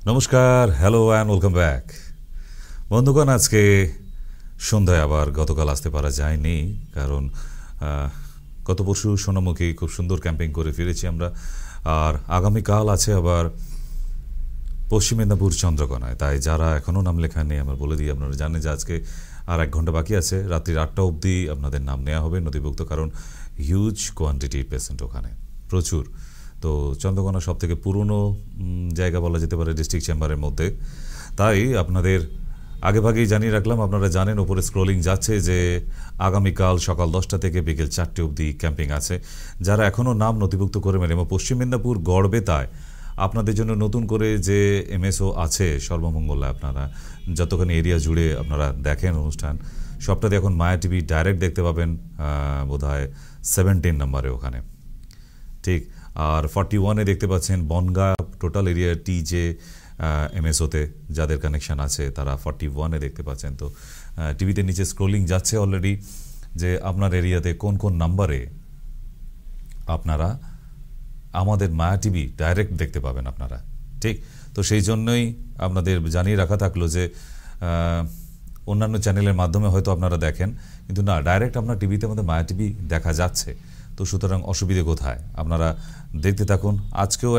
নমস্কার, hello and welcome back. বন্ধুগণ, আজকে সন্ধ্যায় আবার গতকাল আসতে পারা যায়নি, কারণ গত পরশু সোনামুখী খুব সুন্দর ক্যাম্পিং করে ফিরেছি আমরা। আর আগামীকাল আছে আবার পশ্চিম মেদিনীপুর চন্দ্রকোনায়। তাই যারা এখনও নাম লেখা নেই, আমরা বলে দিই, আপনারা জানেন যে আজকে আর 1 ঘন্টা বাকি আছে। রাত্রি 8টা অবধি আপনাদের নাম নেওয়া হবে নথিভুক্ত, কারণ হিউজ কোয়ান্টিটি পেশেন্ট ওখানে, প্রচুর। তো চন্দ্রকোনা সব থেকে পুরনো জায়গা বলা যেতে পারে ডিস্ট্রিক্ট চেম্বারের মধ্যে। তাই আপনাদের আগেভাগেই জানিয়ে রাখলাম, আপনারা জানেন ওপরে স্ক্রোলিং যাচ্ছে যে আগামীকাল সকাল 10টা থেকে বিকেল 4টে অবধি ক্যাম্পিং আছে। যারা এখনও নাম নথিভুক্ত করবেন, এবং পশ্চিম মেদিনীপুর গড়বেতায় আপনাদের জন্য নতুন করে যে এমএসও আছে সর্বমঙ্গলে, আপনারা যতখানি এরিয়া জুড়ে আপনারা দেখেন অনুষ্ঠান, সবটাতে এখন মায়া টিভি ডাইরেক্ট দেখতে পাবেন, বোধহয় 17 নম্বরে ওখানে, ঠিক। আর 41-এ দেখতে পাচ্ছেন বনগা টোটাল এরিয়া টিজে এমএসওতে যাদের কানেকশান আছে তারা 41-এ দেখতে পাচ্ছেন। তো টিভিতে নিচে স্ক্রোলিং যাচ্ছে অলরেডি যে আপনার এরিয়াতে কোন কোন নাম্বারে আপনারা আমাদের মায়া টিভি ডাইরেক্ট দেখতে পাবেন আপনারা, ঠিক। তো সেই জন্যই আপনাদের জানিয়ে রাখা থাকলো যে অন্যান্য চ্যানেলের মাধ্যমে হয়তো আপনারা দেখেন, কিন্তু না, ডাইরেক্ট আপনার টিভিতে আমাদের মায়া টিভি দেখা যাচ্ছে। তো সুতরাং অসুবিধে কোথায়, আপনারা দেখতে থাকুন। আজকেও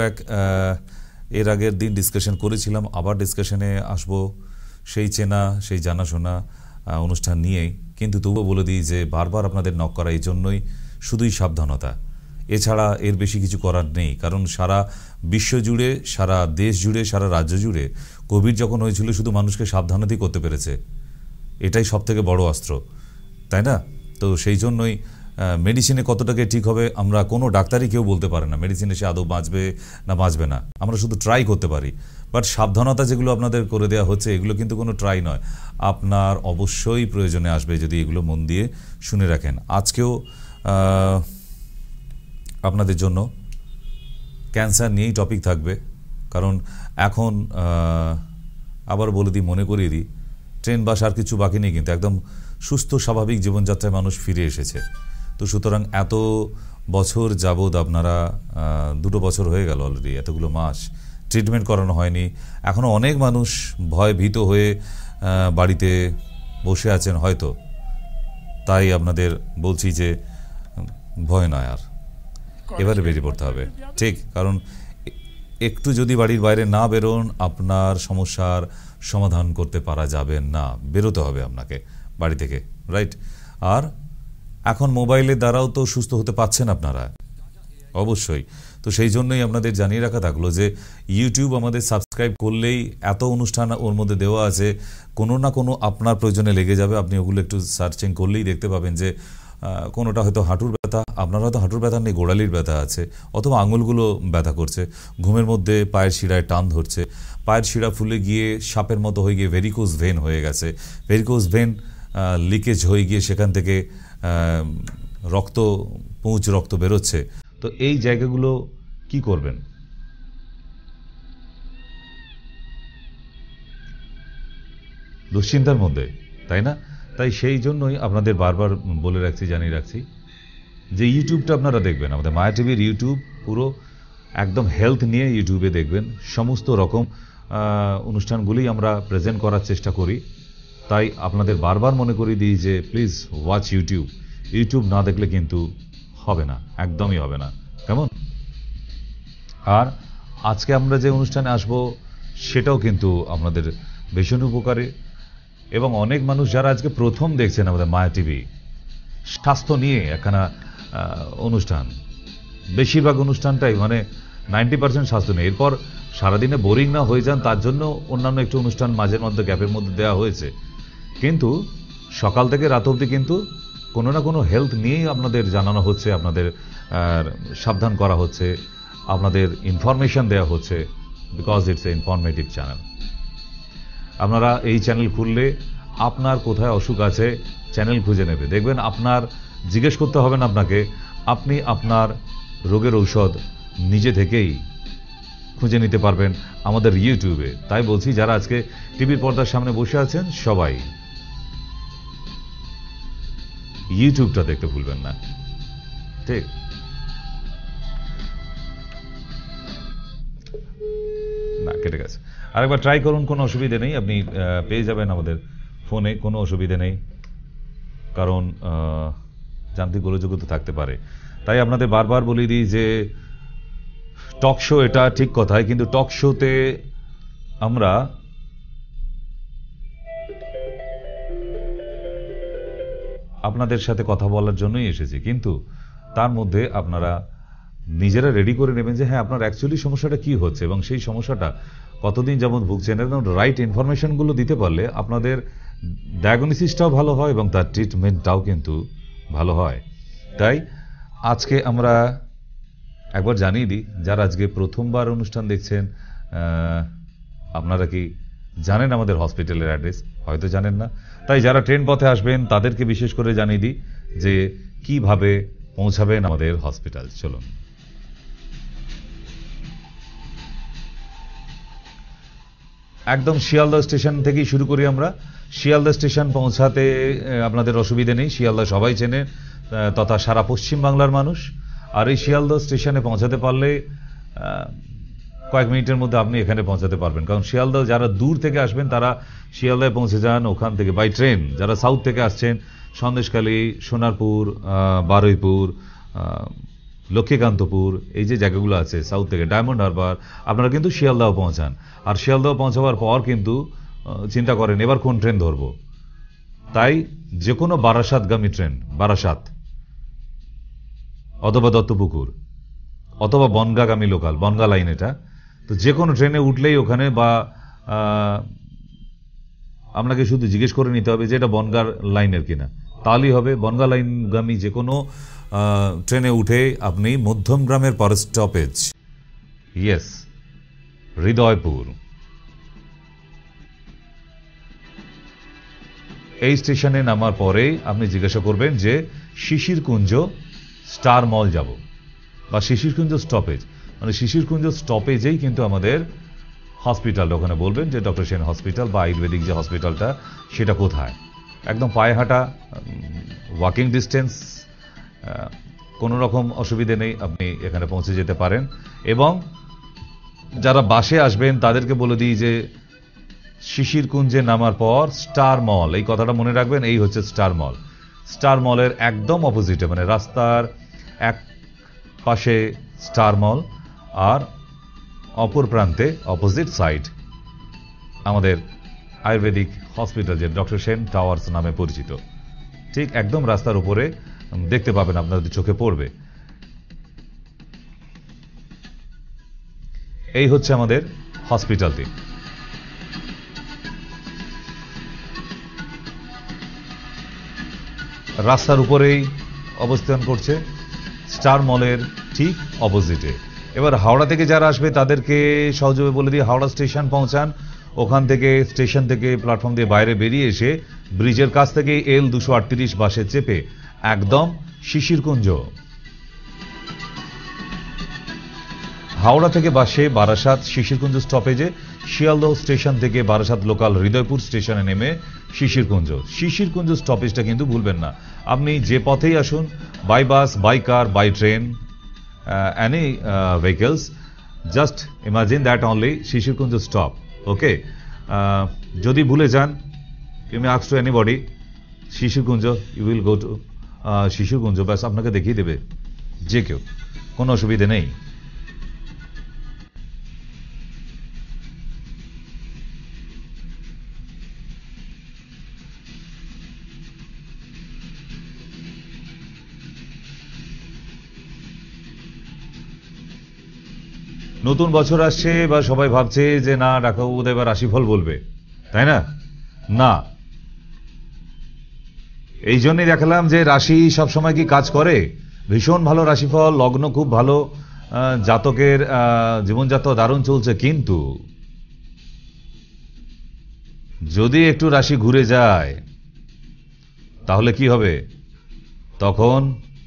এর আগের দিন ডিসকাশন করেছিলাম, আবার ডিসকাশনে আসব সেই চেনা সেই জানাশোনা অনুষ্ঠান নিয়েই। কিন্তু তবুও বলে দিই যে বারবার আপনাদের নক করা এই জন্যই, শুধুই সাবধানতা, এছাড়া এর বেশি কিছু করার নেই। কারণ সারা বিশ্ব জুড়ে, সারা দেশ জুড়ে, সারা রাজ্য জুড়ে কোভিড যখন হয়েছিল, শুধু মানুষকে সাবধানতাই করতে পেরেছে, এটাই সবথেকে বড় অস্ত্র, তাই না? তো সেই জন্যই মেডিসিনে কতটাকে ঠিক হবে আমরা কোনো ডাক্তারই কেউ বলতে পারে না, মেডিসিনে সে আদৌ বাঁচবে না বাঁচবে না, আমরা শুধু ট্রাই করতে পারি। বাট সাবধানতা যেগুলো আপনাদের করে দেওয়া হচ্ছে, এগুলো কিন্তু কোনো ট্রাই নয়, আপনার অবশ্যই প্রয়োজনে আসবে যদি এগুলো মন দিয়ে শুনে রাখেন। আজকেও আপনাদের জন্য ক্যান্সার নিয়েই টপিক থাকবে, কারণ এখন আবার বলে দিই, মনে করিয়ে দিই, ট্রেন বাস আর কিছু বাকি নেই, কিন্তু একদম সুস্থ স্বাভাবিক জীবনযাত্রায় মানুষ ফিরে এসেছে। তো সুতরাং এত বছর যাবৎ আপনারা 2 বছর হয়ে গেল অলরেডি, এতগুলো মাস ট্রিটমেন্ট করানো হয়নি। এখনও অনেক মানুষ ভয় ভীত হয়ে বাড়িতে বসে আছেন হয়তো। তাই আপনাদের বলছি যে ভয় নয়, আর এবারে বেরিয়ে পড়তে হবে, ঠিক। কারণ একটু যদি বাড়ির বাইরে না বেরোন, আপনার সমস্যার সমাধান করতে পারা যাবে না, বেরোতে হবে আপনাকে বাড়ি থেকে, রাইট? আর এখন মোবাইলের দ্বারাও তো সুস্থ হতে পারছেন আপনারা, অবশ্যই। তো সেই জন্যই আপনাদের জানিয়ে রাখা থাকলো যে ইউটিউব আমাদের সাবস্ক্রাইব করলেই এত অনুষ্ঠান ওর মধ্যে দেওয়া আছে, কোনো না কোনো আপনার প্রয়োজনে লেগে যাবে। আপনি ওগুলো একটু সার্চিং করলেই দেখতে পাবেন যে কোনোটা হয়তো হাঁটুর ব্যথা, আপনার হয়তো হাঁটুর ব্যথা নেই, গোড়ালির ব্যথা আছে, অথবা আঙুলগুলো ব্যথা করছে, ঘুমের মধ্যে পায়ের শিরায় টান ধরছে, পায়ের শিরা ফুলে গিয়ে সাপের মতো হয়ে গিয়ে ভেরিকোজ ভেন হয়ে গেছে, ভেরিকোজ ভেন লিকেজ হয়ে গিয়ে সেখান থেকে রক্ত বেরোচ্ছে। তো এই জায়গাগুলো কি করবেন? দুশ্চিন্তার মধ্যে, তাই না? তাই সেই জন্যই আপনাদের বারবার বলে রাখছি, জানিয়ে রাখছি যে ইউটিউবটা আপনারা দেখবেন, আমাদের মায়া টিভির ইউটিউব পুরো একদম হেলথ নিয়ে ইউটিউবে দেখবেন। সমস্ত রকম অনুষ্ঠানগুলি আমরা প্রেজেন্ট করার চেষ্টা করি। তাই আপনাদের বারবার মনে করিয়ে দিই যে প্লিজ ওয়াচ ইউটিউব। ইউটিউব না দেখলে কিন্তু হবে না, একদমই হবে না, কেমন? আর আজকে আমরা যে অনুষ্ঠানে আসব সেটাও কিন্তু আপনাদের ভীষণ উপকারে, এবং অনেক মানুষ যারা আজকে প্রথম দেখছেন আমাদের মায়া টিভি, স্বাস্থ্য নিয়ে একখানা অনুষ্ঠান, বেশিরভাগ অনুষ্ঠানটাই মানে 90% স্বাস্থ্য নিয়ে। এরপর সারাদিনে বোরিং না হয়ে যান তার জন্য অন্যান্য একটু অনুষ্ঠান মাঝের মধ্যে গ্যাপের মধ্যে দেওয়া হয়েছে, কিন্তু সকাল থেকে রাত অবধি কিন্তু কোনো না কোনো হেলথ নিয়েই আপনাদের জানানো হচ্ছে, আপনাদের সাবধান করা হচ্ছে, আপনাদের ইনফরমেশন দেওয়া হচ্ছে, because it's a informative channel. আপনারা এই চ্যানেল খুললে আপনার কোথায় অসুখ আছে চ্যানেল খুঁজে নেবে, দেখবেন আপনার জিজ্ঞেস করতে হবে না আপনাকে, আপনি আপনার রোগের ঔষধ নিজে থেকেই খুঁজে নিতে পারবেন আমাদের ইউটিউবে। তাই বলছি, যারা আজকে টিভির পর্দার সামনে বসে আছেন সবাই ইউটিউবটা দেখতে ভুলবেন না, ঠিক। নাকে কেটে গেছে। আরেকবার ট্রাই করুন, কোনো অসুবিধে নেই, আপনি পেয়ে যাবেন আমাদের ফোনে, কোনো অসুবিধে নেই, কারণ যান্ত্রিক গোলযোগ তো থাকতে পারে। তাই আপনাদের বারবার বলে দিই যে টক শো এটা ঠিক কথাই, কিন্তু টক শোতে আমরা আপনাদের সাথে কথা বলার জন্যই এসেছি, কিন্তু তার মধ্যে আপনারা নিজেরা রেডি করে নেবেন যে হ্যাঁ আপনার অ্যাকচুয়ালি সমস্যাটা কি হচ্ছে এবং সেই সমস্যাটা কতদিন যেমন ভুগছেন, এবং রাইট ইনফরমেশনগুলো দিতে পারলে আপনাদের ডায়াগনোসিসটাও ভালো হয় এবং তার ট্রিটমেন্টটাও কিন্তু ভালো হয়। তাই আজকে আমরা একবার জানিয়ে দিই, যারা আজকে প্রথমবার অনুষ্ঠান দেখছেন, আপনারা কি জানেন আমাদের হসপিটালের অ্যাড্রেস? হয়তো জানেন না। তাই যারা ট্রেন পথে আসবেন তাদেরকে বিশেষ করে জানিয়ে দিই যে কিভাবে পৌঁছাবেন আমাদের হসপিটাল। চলুন। একদম শিয়ালদা স্টেশন থেকেই শুরু করি আমরা। শিয়ালদা স্টেশন পৌঁছাতে আপনাদের অসুবিধে নেই, শিয়ালদা সবাই চেনে, তথা সারা পশ্চিম বাংলার মানুষ। আর এই শিয়ালদা স্টেশনে পৌঁছাতে পারলে কয়েক মিনিটের মধ্যে আপনি এখানে পৌঁছাতে পারবেন, কারণ শিয়ালদা যারা দূর থেকে আসবেন তারা শিয়ালদায় পৌঁছে যান ওখান থেকে বাই ট্রেন। যারা সাউথ থেকে আসছেন, সন্দেশখালী, সোনারপুর, বারুইপুর, লক্ষ্মীকান্তপুর, এই যে জায়গাগুলো আছে সাউথ থেকে, ডায়মন্ড হারবার, আপনারা কিন্তু শিয়ালদাও পৌঁছান। আর শিয়ালদাও পৌঁছাবার পর কিন্তু চিন্তা করেন এবার কোন ট্রেন ধরবো। তাই যে কোনো বারাসাতগামী ট্রেন, বারাসাত অথবা দত্তপুকুর অথবা বনগাগামী লোকাল, বনগা লাইন এটা, তো যে কোনো ট্রেনে উঠলেই ওখানে বা আপনাকে শুধু জিজ্ঞেস করে নিতে হবে যে এটা বনগার লাইনের কিনা, তাহলেই হবে। বনগা লাইনগামী যে কোনো ট্রেনে উঠে আপনি মধ্যমগ্রামের পর স্টপেজ, ইয়েস, হৃদয়পুর, এই স্টেশনে নামার পরে আপনি জিজ্ঞাসা করবেন যে শিশিরকুঞ্জ স্টার মল যাব বা শিশিরকুঞ্জ স্টপেজ, মানে শিশিরকুঞ্জ স্টপেজেই কিন্তু আমাদের হসপিটাল। ওখানে বলবেন যে ডক্টর সেন হসপিটাল বা আয়ুর্বেদিক যে হসপিটালটা সেটা কোথায়। একদম পায়ে হাঁটা, ওয়াকিং ডিস্টেন্স, কোনো রকম অসুবিধে নেই, আপনি এখানে পৌঁছে যেতে পারেন। এবং যারা বাসে আসবেন তাদেরকে বলে দিই যে শিশিরকুঞ্জে নামার পর স্টার মল, এই কথাটা মনে রাখবেন, এই হচ্ছে স্টার মল। স্টার মলের একদম অপোজিটে, মানে রাস্তার এক পাশে স্টার মল আর অপর প্রান্তে অপোজিট সাইড আমাদের আয়ুর্বেদিক হসপিটাল, যে ডক্টর সেন টাওয়ার্স নামে পরিচিত। ঠিক একদম রাস্তার উপরে দেখতে পাবেন, আপনাদের চোখে পড়বে। এই হচ্ছে আমাদের হসপিটালটি। রাস্তার উপরেই অবস্থান করছে, স্টার মলের ঠিক অপোজিটে। এবার হাওড়া থেকে যারা আসবে তাদেরকে সহজভাবে বলে দিয়ে হাওড়া স্টেশন পৌঁছান, ওখান থেকে স্টেশন থেকে প্ল্যাটফর্ম দিয়ে বাইরে বেরিয়ে এসে ব্রিজের কাছ থেকে এল 238 বাসে চেপে একদম শিশিরকুঞ্জ। হাওড়া থেকে বাসে বারাসাত শিশিরকুঞ্জ স্টপেজে, শিয়ালদহ স্টেশন থেকে বারাসাত লোকাল হৃদয়পুর স্টেশনে নেমে শিশিরকুঞ্জ। শিশিরকুঞ্জ স্টপেজটা কিন্তু ভুলবেন না। আপনি যে পথেই আসুন, by bus, by car, by train, any vehicles, just imagine that only Shishirkunj stop. Okay, যদি ভুলে যান, you may ask to anybody Shishirkunj, you will go to Shishirkunj, ব্যাস আপনাকে দেখিয়ে দেবে যে কেউ, কোনো অসুবিধে নেই। নতুন বছর আসছে বা সবাই ভাবছে যে না ডাক্তারবাবু বোধহয় এবার রাশিফল বলবে, তাই না? না, এই জন্যই দেখালাম যে রাশি সবসময় কি কাজ করে। ভীষণ ভালো রাশিফল, লগ্ন খুব ভালো, জাতকের জীবনযাত্রা দারুণ চলছে, কিন্তু যদি একটু রাশি ঘুরে যায় তাহলে কি হবে? তখন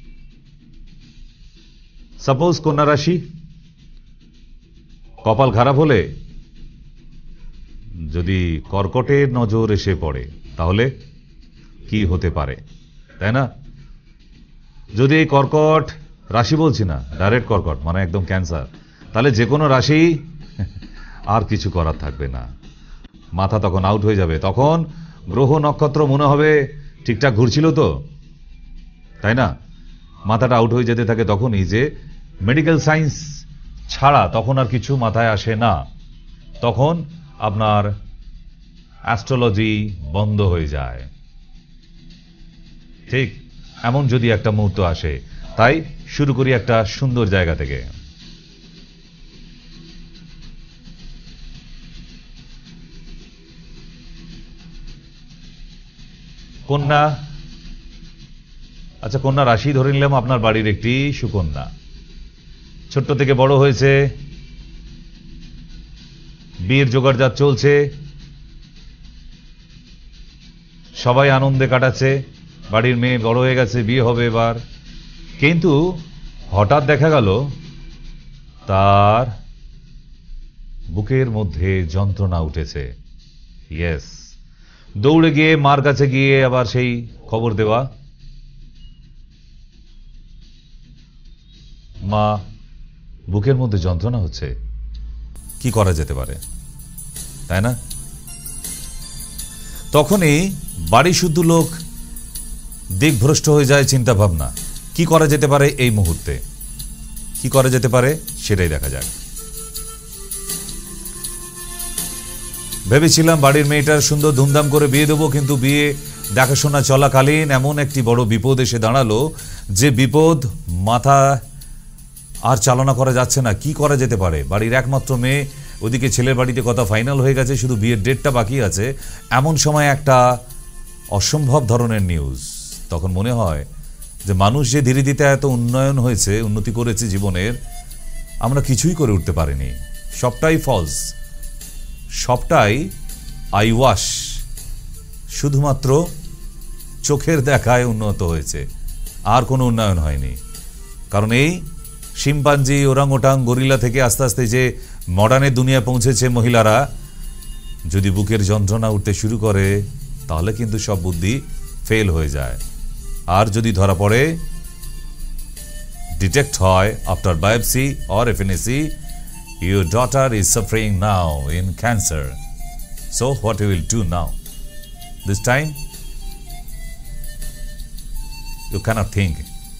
সাপোজ কন্যা রাশি কপাল খারাপ হলে যদি কর্কটের নজর এসে পড়ে তাহলে কি হতে পারে, তাই না? যদি এই কর্কট রাশি, বলছি না ডাইরেক্ট কর্কট, মানে একদম ক্যান্সার, তাহলে যে কোনো রাশি আর কিছু করার থাকবে না, মাথা তখন আউট হয়ে যাবে। তখন গ্রহ নক্ষত্র মনে হবে ঠিকঠাক ঘুরছিল তো, তাই না? মাথাটা আউট হয়ে যেতে থাকে তখনই যে মেডিকেল সায়েন্স ছাড়া তখন আর কিছু মাথায় আসে না। তখন আপনার অ্যাস্ট্রোলজি বন্ধ হয়ে যায়। ঠিক এমন যদি একটা মুহূর্ত আসে, তাই শুরু করি একটা সুন্দর জায়গা থেকে। কন্যা, আচ্ছা কন্যা রাশি ধরে নিলাম আপনার বাড়ির একটি সুকন্যা, ছোট্ট থেকে বড় হয়েছে, বিয়ের জোগাড়জাত চলছে, সবাই আনন্দে কাটাচ্ছে, বাড়ির মেয়ে বড় হয়ে গেছে, বিয়ে হবে এবার। কিন্তু হঠাৎ দেখা গেল তার বুকের মধ্যে যন্ত্রণা উঠেছে। ইয়েস, দৌড়ে গিয়ে মার কাছে গিয়ে আবার সেই খবর দেওয়া, মা বুকের মধ্যে যন্ত্রণা হচ্ছে, কি করা যেতে পারে, তাই না? তখনই বাড়ি শুদ্ধ লোক দিকভ্রষ্ট হয়ে যায়, চিন্তা ভাবনা কি করা যেতে পারে এই মুহূর্তে, কি করা যেতে পারে সেটাই দেখা যাক। ভেবেছিলাম বাড়ির মেয়েটার সুন্দর ধুমধাম করে বিয়ে দেবো, কিন্তু বিয়ে দেখাশোনা চলাকালীন এমন একটি বড় বিপদ এসে দাঁড়ালো, যে বিপদ মাথা আর চালনা করা যাচ্ছে না। কি করা যেতে পারে? বাড়ির একমাত্র মেয়ে, ওদিকে ছেলের বাড়িতে কথা ফাইনাল হয়ে গেছে, শুধু বিয়ের ডেটটা বাকি আছে। এমন সময় একটা অসম্ভব ধরনের নিউজ। তখন মনে হয় যে মানুষ যে ধীরে ধীরে এত উন্নয়ন হয়েছে, উন্নতি করেছে জীবনের, আমরা কিছুই করে উঠতে পারিনি। সবটাই ফলস, সবটাই আইওয়াশ, শুধুমাত্র চোখের দেখায় উন্নত হয়েছে, আর কোনো উন্নয়ন হয়নি। কারণ এই শিম্পাঞ্জি, ওরাংওটাং, গরিলা থেকে আস্তে আস্তে যে মডার্নের দুনিয়ায় পৌঁছেছে মহিলারা, যদি বুকের যন্ত্রণা উঠতে শুরু করে তাহলে কিন্তু সব বুদ্ধি ফেল হয়ে যায়। আর যদি ধরা পড়ে, ডিটেক্ট হয় after biopsy or FNAC, your daughter is suffering now in cancer. So what you will do now? This time you cannot think.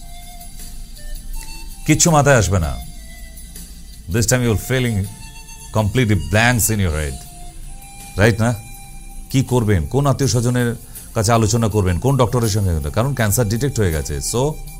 কিচ্ছু মাথায় আসবে না। This time you are feeling completely blanks in your head. Right না? কি করবেন, কোন আত্মীয় স্বজনের কাছে আলোচনা করবেন, কোন ডক্টরের সঙ্গে, কারণ ক্যান্সার ডিটেক্ট হয়ে গেছে। সো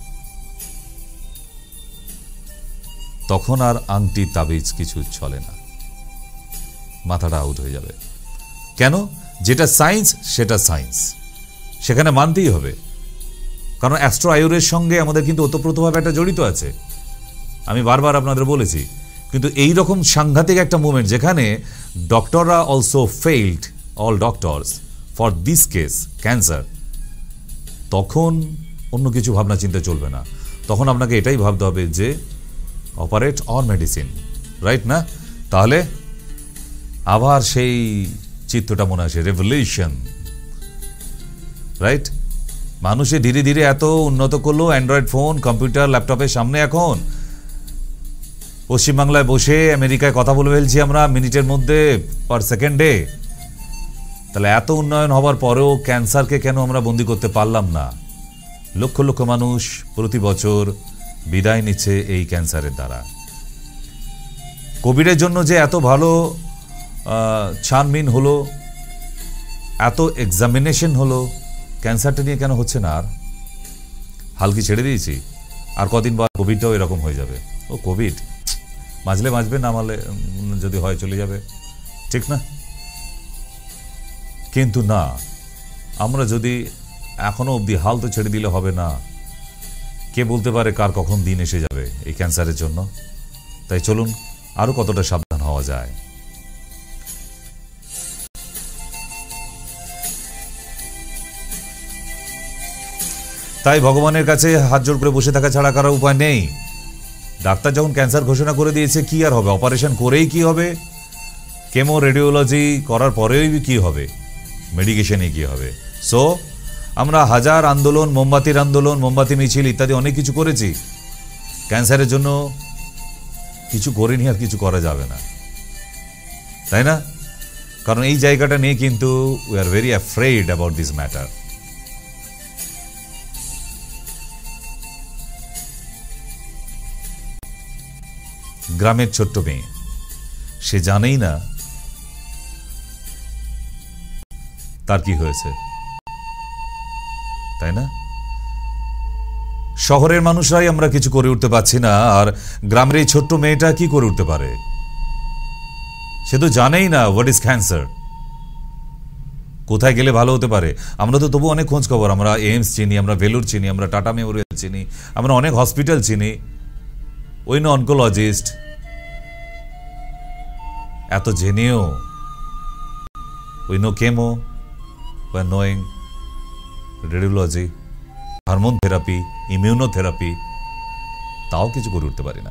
তখন আর আংটি তাবিজ কিছু চলে না, মাথাটা আউট হয়ে যাবে। কেন? যেটা সায়েন্স সেটা সায়েন্স, সেখানে মানতেই হবে। কারণ অ্যাস্ট্রো আয়ুরের সঙ্গে আমাদের কিন্তু ওতপ্রোতভাবে একটা জড়িত আছে, আমি বারবার আপনাদের বলেছি। কিন্তু এই রকম সাংঘাতিক একটা মুভমেন্ট, যেখানে ডক্টররা also failed, all doctors for this case cancer, তখন অন্য কিছু ভাবনা চিন্তা চলবে না। তখন আপনাকে এটাই ভাবতে হবে যে অপারেট অর মেডিসিন, রাইট না? তাহলে আবার সেই চিত্রটা মনে আসে, রেভলিউশন, রাইট? মানুষে ধীরে ধীরে এত উন্নত করলো, অ্যান্ড্রয়েড ফোন, কম্পিউটার, ল্যাপটপের সামনে। এখন পশ্চিমবাংলায় বসে আমেরিকায় কথা বলে ফেলছি আমরা মিনিটের মধ্যে, পার সেকেন্ডে। তাহলে এত উন্নয়ন হবার পরেও ক্যান্সারকে কেন আমরা বন্দি করতে পারলাম না? লক্ষ লক্ষ মানুষ প্রতি বছর বিদায় নিচ্ছে এই ক্যান্সারের দ্বারা। কোভিডের জন্য যে এত ভালো ছানবিন হলো, এত এক্সামিনেশন হলো, ক্যান্সারটা নিয়ে কেন হচ্ছে না? আর হালকি ছেড়ে দিয়েছি, আর কদিন পর কোভিডটাও এরকম হয়ে যাবে। ও কোভিড মাজলে মাজবে, না মারলে যদি হয় চলে যাবে, ঠিক না? কিন্তু না, আমরা যদি এখনো অবধি হাল তো ছেড়ে দিলে হবে না। কে বলতে পারে কার কখন দিন এসে যাবে এই ক্যান্সারের জন্য? তাই চলুন আরো কতটা সাবধান হওয়া যায়। তাই ভগবানের কাছে হাত জোড় করে বসে থাকা ছাড়া কারো উপায় নেই। ডাক্তার যখন ক্যান্সার ঘোষণা করে দিয়েছে, কি আর হবে? অপারেশন করেই কি হবে? কেমো রেডিওলজি করার পরেই কি হবে? মেডিকেশনে কি হবে? সো আমরা হাজার আন্দোলন, মোমবাতির আন্দোলন, মোমবাতি মিছিল ইত্যাদি অনেক কিছু করেছি। ক্যান্সারের জন্য কিছু করিনি, আর কিছু করা যাবে না। তাই না? কারণ এই জায়গাটা নিয়ে কিন্তু we are very afraid about this matter. গ্রামের ছোট্ট মেয়ে, সে জানেই না তার কি হয়েছে, তাই না? শহরের মানুষরাই আমরা কিছু করে উঠতে পারছি না, আর গ্রামের এই ছোট্ট মেয়েটা কি করে উঠতে পারে? সে তো জানেই না হোয়াট ইজ ক্যান্সার, কোথায় গেলে ভালো হতে পারে। আমরা তো তবু অনেক খোঁজ খবর, আমরা এইমস চিনি, আমরা ভেলুর চিনি, আমরা টাটা মেমোরিয়াল চিনি, আমরা অনেক হসপিটাল চিনি, ওই নো অনকোলজিস্ট। এত জেনেও we know chemo, we are knowing radiology, hormone therapy, immunotherapy, তাও কিছু করে উঠতে পারি না।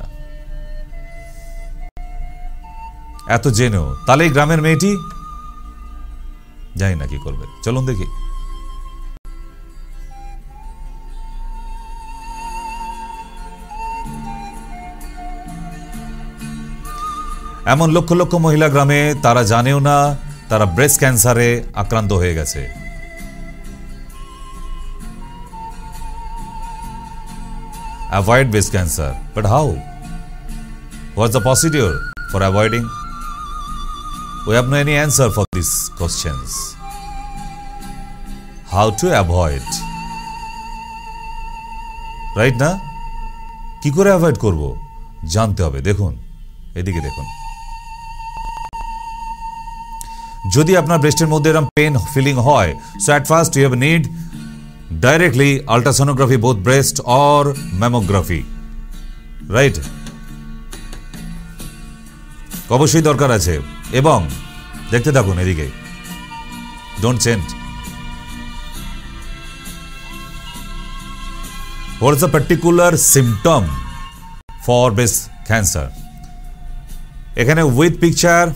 এত জেনেও তাহলে এই গ্রামের মেয়েটি জানি না কি করবে। চলুন দেখি। এমন লক্ষ লক্ষ মহিলা গ্রামে, তারা জানেও না তারা ব্রেস্ট ক্যান্সারে আক্রান্ত হয়ে গেছে। Avoid breast cancer, but how? What's the procedure for avoiding? We have no any answer for these questions. How to avoid? Right না? কি করে অ্যাভয়েড করব জানতে হবে। দেখুন এদিকে দেখুন, যদি আপনার ব্রেস্টের মধ্যে এরকম পেন ফিলিং হয়, so at first you have need directly ultrasonography, both breast or mammography, right? অবশ্যই দরকার আছে। এবং দেখতে থাকুন এদিকে, don't change. What is the particular symptom for breast cancer? এখানে with picture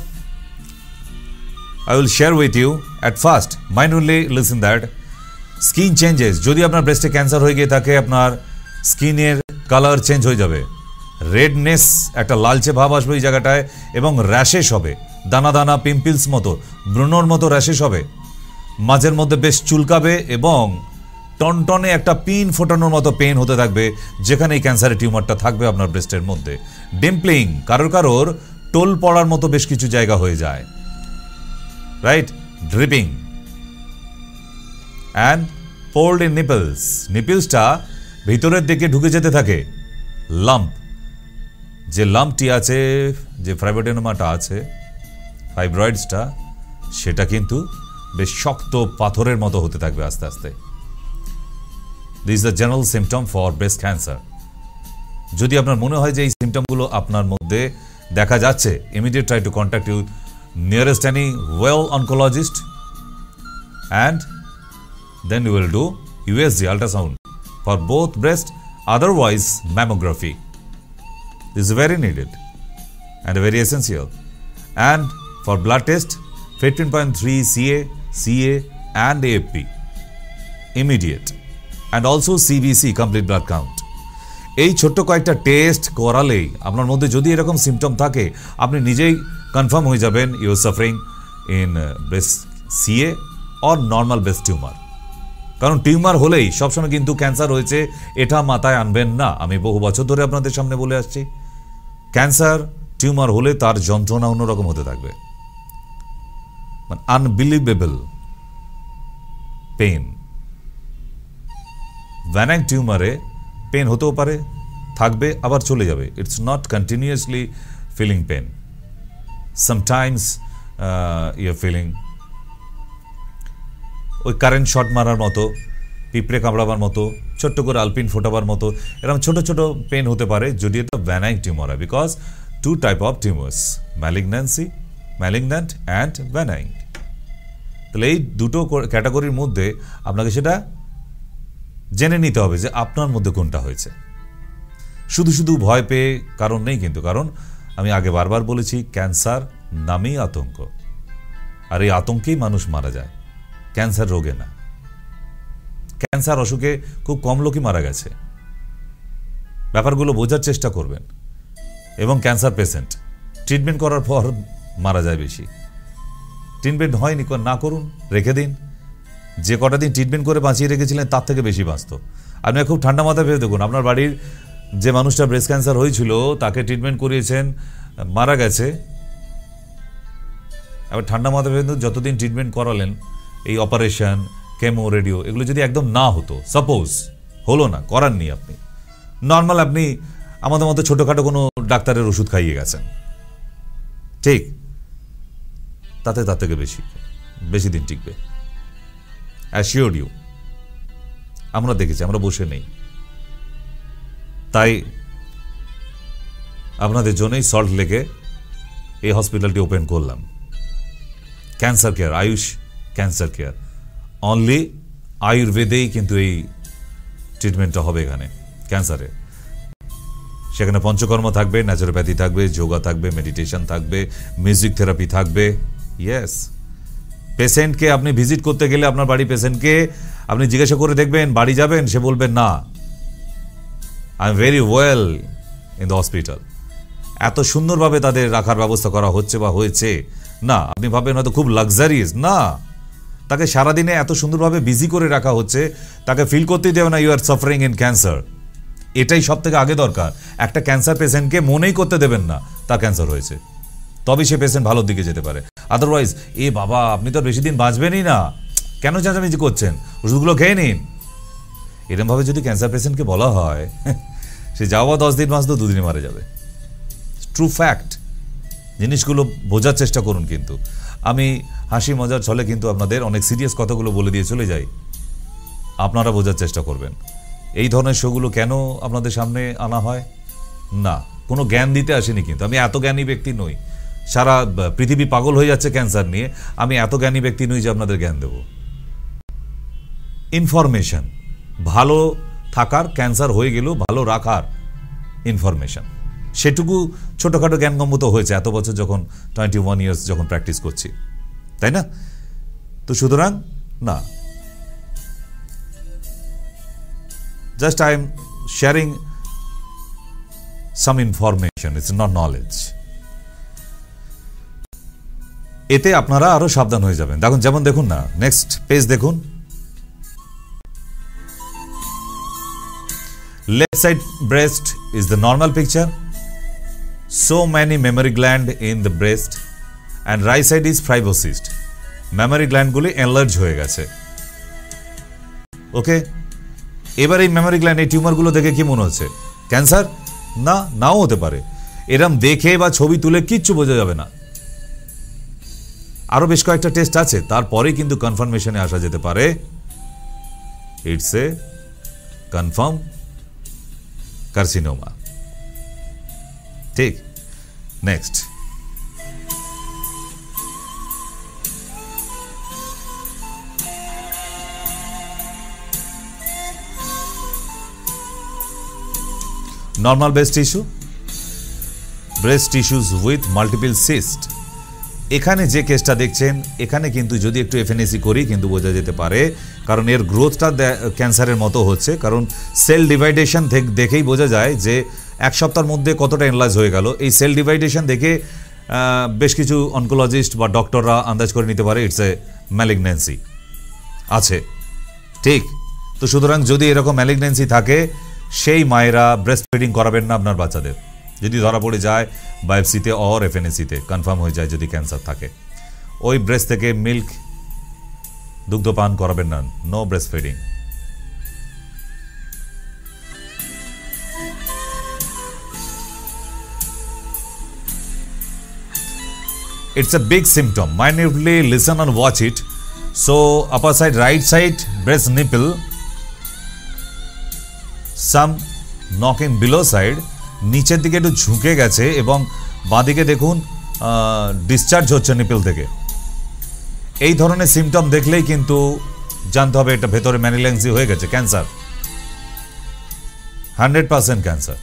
I will share with you. At first, mindfully listen that skin changes. যদি আপনার ব্রেস্টে ক্যান্সার হয়ে গিয়ে থাকে, আপনার স্কিনের কালার চেঞ্জ হয়ে যাবে, রেডনেস, একটা লালচে ভাব আসবে এই জায়গাটায়, এবং র্যাশেস হবে, দানা দানা পিম্পলস মতো, ব্রণর মতো র্যাশেস হবে, মাঝের মধ্যে বেশ চুলকাবে এবং টনটনে একটা পিন ফোটানোর মতো পেন হতে থাকবে যেখানে এই ক্যান্সারের টিউমারটা থাকবে আপনার ব্রেস্টের মধ্যে। ডিম্পলিং, কারোর কারোর টোল পড়ার মতো বেশ কিছু জায়গা হয়ে যায়, right? Dripping and pulled in nipples. নিপলসটা ভিতরের দিকে ঢুকে যেতে থাকে। লাম্প, যে লাম্পটি আছে, যে ফাইব্রোডেনোমাটা আছে, ফাইব্রয়েডসটা, সেটা কিন্তু বেশ শক্ত পাথরের মতো হতে থাকবে আস্তে আস্তে। This is the general symptom for breast cancer. যদি আপনার মনে হয় যে এই সিমটমগুলো আপনার মধ্যে দেখা যাচ্ছে, immediate try to contact you nearest any well oncologist, and then you will do USG ultrasound for both breast, otherwise mammography. This is very needed and very essential. And for blood test, 15.3 CA and AFP immediate, and also CBC complete blood count. এই ছোট্ট কয়েকটা test করালেই আপনার মধ্যে যদি এরকম symptom থাকে, আপনি নিজেই কনফার্ম হয়ে যাবেন you are suffering in breast CA or normal breast tumour. কারণ টিউমার হলেই সবসময় কিন্তু ক্যান্সার হয়েছে এটা মাথায় আনবেন না। আমি বহু বছর ধরে আপনাদের সামনে বলে আসছি, ক্যান্সার টিউমার হলে তার যন্ত্রণা অন্যরকম হতে থাকবে, মানে আনবিলিভেবল পেন। ভ্যানাইন টিউমারে পেন হতেও পারে, থাকবে, আবার চলে যাবে। It's not continuously feeling pain. Sometimes you are feeling ওই কারেন্ট শট মারার মতো, পিঁপড়ে কামড়াবার মতো, ছোট্ট করে আলপিন ফোটাবার মতো, এরকম ছোট ছোট পেন হতে পারে যদি এটা ভ্যানাইন টিউমার হয়। Because two type of tumours, malignant and ভ্যানাইন। তাহলে এই দুটো ক্যাটাগরির মধ্যে আপনাকে সেটা জেনে নিতে হবে যে আপনার মধ্যে কোনটা হয়েছে। শুধু শুধু ভয় পেয়ে কারণ নেই কিন্তু, কারণ আমি আগে বারবার বলেছি ক্যান্সার নামেই আতঙ্ক, আর এই আতঙ্কেই মানুষ মারা যায়, ক্যান্সার রোগে না। ক্যান্সার অসুখে খুব কম লোকই মারা গেছে। ব্যাপারগুলো বোঝার চেষ্টা করবেন। এবং ক্যান্সার পেশেন্ট ট্রিটমেন্ট করার পর মারা যায় বেশি। ট্রিটমেন্ট হয়নি, না করুন, রেখে দিন। যে কটা দিন ট্রিটমেন্ট করে বাঁচিয়ে রেখেছিলেন তার থেকে বেশি বাঁচত। আপনি খুব ঠান্ডা মাথায় ভেবে দেখুন, আপনার বাড়ির যে মানুষটা ব্রেস্ট ক্যান্সার হয়েছিল তাকে ট্রিটমেন্ট করিয়েছেন, মারা গেছে। আবার ঠান্ডা মাথায় ভেবে যতদিন ট্রিটমেন্ট করালেন, এই অপারেশন, কেমো, রেডিও, এগুলো যদি একদম না হতো, সাপোজ হলো না, করাননি, আপনি নর্মাল, আপনি আমাদের মতো ছোটোখাটো কোনো ডাক্তারের ওষুধ খাইয়ে গেছেন, ঠিক, তাতে তার থেকে বেশি দিন টিকবে, অ্যাসিওর ইউ। আমরা দেখেছি, আমরা বসে নেই। তাই আপনাদের জন্যই সল্ট লেকে এই হসপিটালটি ওপেন করলাম। Cancer care, Ayush cancer care, only আয়ুর্বেদেই কিন্তু এই ট্রিটমেন্টটা হবে এখানে ক্যান্সারে। সেখানে পঞ্চকর্ম থাকবে, ন্যাচুরোপ্যাথি থাকবে, যোগা থাকবে, মেডিটেশন থাকবে, মিউজিক থেরাপি থাকবে। ইয়েস, পেশেন্টকে আপনি ভিজিট করতে গেলে আপনার বাড়ি পেশেন্টকে আপনি জিজ্ঞাসা করে দেখবেন বাড়ি যাবেন, সে বলবেন না, I am very well in the hospital. এত সুন্দরভাবে তাদের রাখার ব্যবস্থা করা হচ্ছে বা হয়েছে না। আপনি ভাবেন হয়তো খুব লাক্সারিয়াস, না, তাকে সারাদিনে এত সুন্দরভাবে বিজি করে রাখা হচ্ছে, তাকে ফিল করতেই দেবে না you are suffering in cancer. এটাই সব থেকে আগে দরকার। একটা ক্যান্সার পেশেন্টকে মনেই করতে দেবেন না তার ক্যান্সার হয়েছে, তবে সে পেশেন্ট ভালোর দিকে যেতে পারে। আদারওয়াইজ, এ বাবা আপনি তো বেশি দিন বাঁচবেনই না, কেন চেঁচামেচি করছেন, ওষুধগুলো খেয়ে নিন, এরকমভাবে যদি ক্যান্সার পেশেন্টকে বলা হয়, সে যাওয়া 10 দিন বাঁচতো, 2 দিনে মারা যাবে। True fact. জিনিসগুলো বোঝার চেষ্টা করুন। কিন্তু আমি হাসি মজার ছলে কিন্তু আপনাদের অনেক সিরিয়াস কথাগুলো বলে দিয়ে চলে যাই, আপনারা বোঝার চেষ্টা করবেন। এই ধরনের শোগুলো কেন আপনাদের সামনে আনা হয় না, কোনো জ্ঞান দিতে আসেনি, কিন্তু আমি এত জ্ঞানী ব্যক্তি নই। সারা পৃথিবী পাগল হয়ে যাচ্ছে ক্যান্সার নিয়ে, আমি এত জ্ঞানী ব্যক্তি নই যে আপনাদের জ্ঞান দেব। ইনফরমেশন, ভালো থাকার, ক্যান্সার হয়ে গেলেও ভালো রাখার ইনফরমেশন, সেটুকু ছোটোখাটো জ্ঞানগম্য তো হয়েছে এত বছর, যখন 21 ইয়ার্স যখন প্র্যাকটিস করছি, তাই না? তো সুতরাং না, just I am sharing some information, it's not knowledge. এতে আপনারা আরো সাবধান হয়ে যাবেন। দেখুন, যেমন দেখুন না, নেক্সট পেজ দেখুন, left side breast is the normal picture, so many mammary gland in the breast, and right side is fibrocyst, mammary gland গুলি enlarge হয়ে গেছে। ওকে, এবার এই মেমোরি গ্ল্যান্ড, এই টিউমার গুলো দেখে কি মনে হচ্ছে ক্যান্সার? না, নাও হতে পারে। এরম দেখে বা ছবি তুলে কিচ্ছু বোঝা যাবে না। আরো বেশ কয়েকটা টেস্ট আছে, তারপরে কিন্তু কনফার্মেশনে আসা যেতে পারে ইটস এ কনফার্ম কার্সিনোমা। ঠিক, next. Normal breast tissue, breast tissues with multiple cyst. এখানে যে কেসটা দেখছেন, এখানে কিন্তু যদি একটু এফএনএসি করি কিন্তু বোঝা যেতে পারে, কারণ এর গ্রোথটা ক্যান্সারের মতো হচ্ছে। কারণ সেল ডিভাইডেশন দেখেই বোঝা যায় যে 1 সপ্তাহের মধ্যে কতটা এনলার্জ হয়ে গেল। এই সেল ডিভাইডেশন দেখে বেশ কিছু অনকোলজিস্ট বা ডক্টররা আন্দাজ করে নিতে পারে ইটস এ ম্যালিগন্যান্সি আছে। ঠিক, তো সুতরাং যদি এরকম ম্যালিগন্যান্সি থাকে, সেই মায়েরা ব্রেস্ট ফিডিং করাবেন না আপনার বাচ্চাদের। যদি ধরা পড়ে যায় বায়োপসিতে অর এফএনএসিতে কনফার্ম হয়ে যায় যদি ক্যান্সার থাকে, ওই ব্রেস্ট থেকে মিল্ক, দুগ্ধ পান করাবেন না। No breast feeding. It's a big symptom. Minutely listen and watch it. So upper side, right side breast nipple, some knocking below side, নিচের দিকে একটু ঝুঁকে গেছে এবং বাঁদিকে দেখুন ডিসচার্জ হচ্ছে নিপল থেকে। এই ধরনের সিমটম দেখলেই কিন্তু জানতে হবে এটা ভেতরে ম্যালিগন্যান্সি হয়ে গেছে, ক্যান্সার, 100% ক্যান্সার।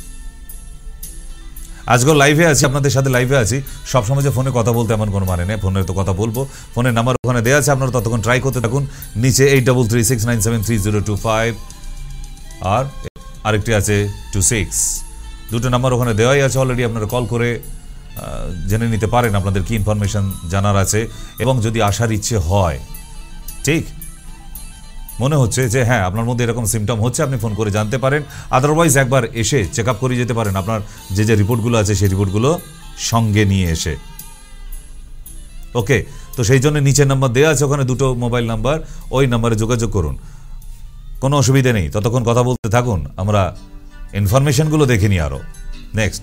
আজকে লাইভে আছি, আপনাদের সাথে লাইভে আছি। সবসময় যে ফোনে কথা বলতে এমন কোনো মানে নেই, ফোনে তো কথা বলবো। ফোনের নাম্বার ওখানে দেওয়া আছে, আপনারা ততক্ষণ ট্রাই করতে থাকুন। নিচে 8336973025 আর আরেকটি আছে 26, দুটো নাম্বার ওখানে দেওয়াই আছে অলরেডি। আপনারা কল করে জেনে নিতে পারেন আপনাদের কি ইনফরমেশন জানার আছে, এবং যদি আসার ইচ্ছে হয়, ঠিক মনে হচ্ছে যে হ্যাঁ আপনার মধ্যে এরকম সিমটম হচ্ছে, আপনি ফোন করে জানতে পারেন। আদারওয়াইজ একবার এসে চেক আপ করে যেতে পারেন, আপনার যে রিপোর্টগুলো আছে সেই রিপোর্টগুলো সঙ্গে নিয়ে এসে। ওকে, তো সেই জন্য নিচের নাম্বার দেওয়া আছে, ওখানে 2টো মোবাইল নাম্বার, ওই নাম্বারে যোগাযোগ করুন, কোনো অসুবিধা নেই। ততক্ষণ কথা বলতে থাকুন, আমরা ইনফরমেশনগুলো দেখে নিই আরো। নেক্সট,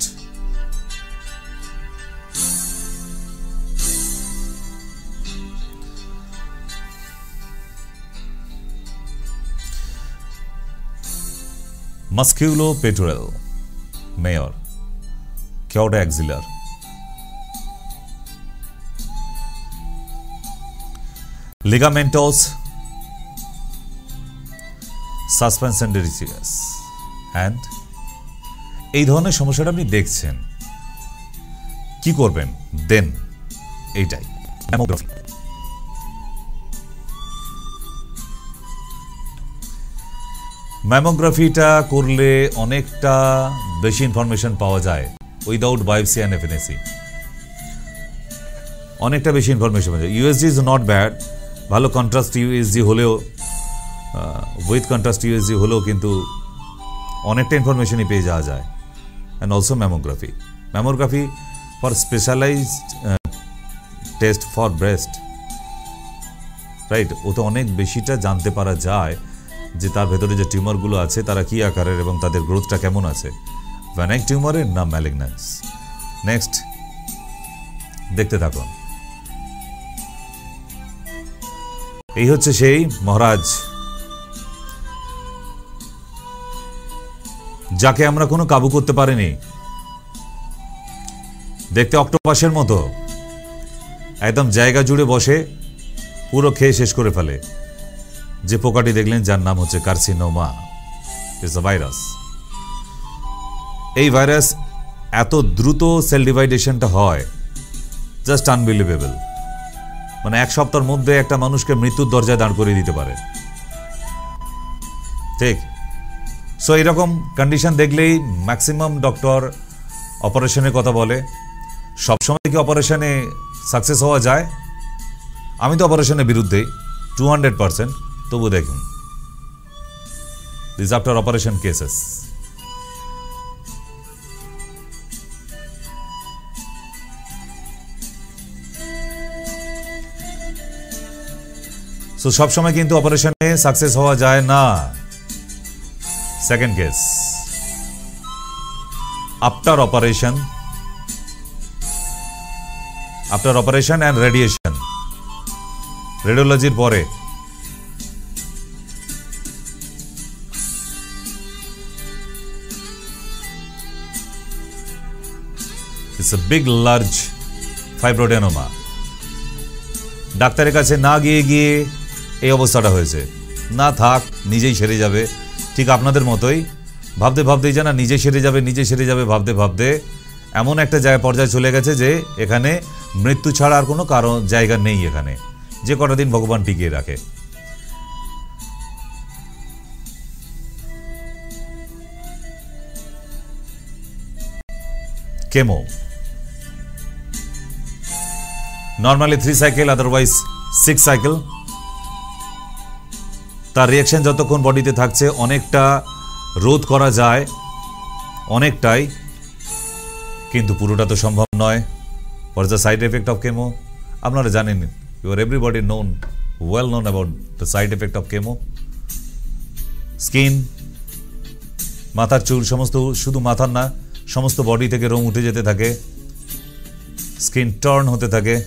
মাস্কিউলোপেটোরাল মেয়র, কেওটা অ্যাক্সিলার, লিগামেন্টোস সাসপেনশনডেরিসিয়াস অ্যান্ড এই ধরনের সমস্যাটা আপনি দেখছেন, কি করবেন দেন? এইটাই ম্যামোগ্রাফি। ম্যামোগ্রাফিটা করলে অনেকটা বেশি ইনফরমেশন পাওয়া যায় উইদাউট বায়োপসি অ্যান্ড এফএনএসি, অনেকটা বেশি ইনফরমেশন পাওয়া যায়। ইউএসজি ইজ নট ব্যাড, ভালো কন্ট্রাস্ট ইউএসজি হলেও, উইথ কন্ট্রাস্ট ইউএসজি হলেও কিন্তু অনেকটা ইনফরমেশনই পেয়ে যাওয়া যায়। And also mammography for specialised test for breast, right? ওতে অনেক বেশিটা জানতে পারা যায় যে তার ভেতরে যে টিউমারগুলো আছে তারা কি আকারের এবং তাদের গ্রোথটা কেমন আছে, ভ্যানাইক টিউমারের না ম্যালিগন্যান্স। নেক্সট, দেখতে থাকুন। এই হচ্ছে সেই মহারাজ যাকে আমরা কোনো কাবু করতে পারিনি। দেখতে অক্টোপাসের মতো, একদম জায়গা জুড়ে বসে পুরো খেয়ে শেষ করে ফেলে। যে পোকাটি দেখলেন যার নাম হচ্ছে কার্সিনোমা, ইটস আ ভাইরাস। এই ভাইরাস এত দ্রুত সেল ডিভাইডেশনটা হয়, জাস্ট আনবিলিভেবল। মানে 1 সপ্তাহের মধ্যে একটা মানুষকে মৃত্যুর দরজায় দাঁড় করিয়ে দিতে পারে, ঠিক? সো এরকম কন্ডিশন দেখলেই ম্যাক্সিমাম ডক্টর অপারেশনের কথা বলে। সবসময় কি অপারেশনে সাকসেস হওয়া যায়? আমি তো অপারেশনের বিরুদ্ধে 200%, তবু দেখুন this after operation cases. So সবসময় কিন্তু অপারেশনে সাকসেস হওয়া যায় না। Second case, after operation and radiation, রেডিওলজির পরে। It's a big large fibroadenoma. ডাক্তারের কাছে না গিয়ে এই অবস্থাটা হয়েছে। না থাক, নিজেই সেরে যাবে। ঠিক আপনাদের মতোই ভাবতেই জানা নিজে সেরে যাবে ভাবতে এমন একটা পর্যায়ে চলে গেছে যে এখানে মৃত্যু ছাড়া আর কোনো জায়গা নেই। এখানে যে কটা দিন ভগবান টিকিয়ে রাখে। Chemo normally 3 cycle, otherwise 6 cycle. তার রিয়াকশন যতক্ষণ বডিতে থাকছে অনেকটা রোধ করা যায়, অনেকটাই, কিন্তু পুরোটা তো সম্ভব নয়। For the side effect of chemo আপনারা জানেন, your everybody well known about the side effect of chemo. Skin, মাথার চুল, সমস্ত, শুধু মাথার না, সমস্ত বডি থেকে রং উঠে যেতে থাকে, স্কিন টার্ন হতে থাকে।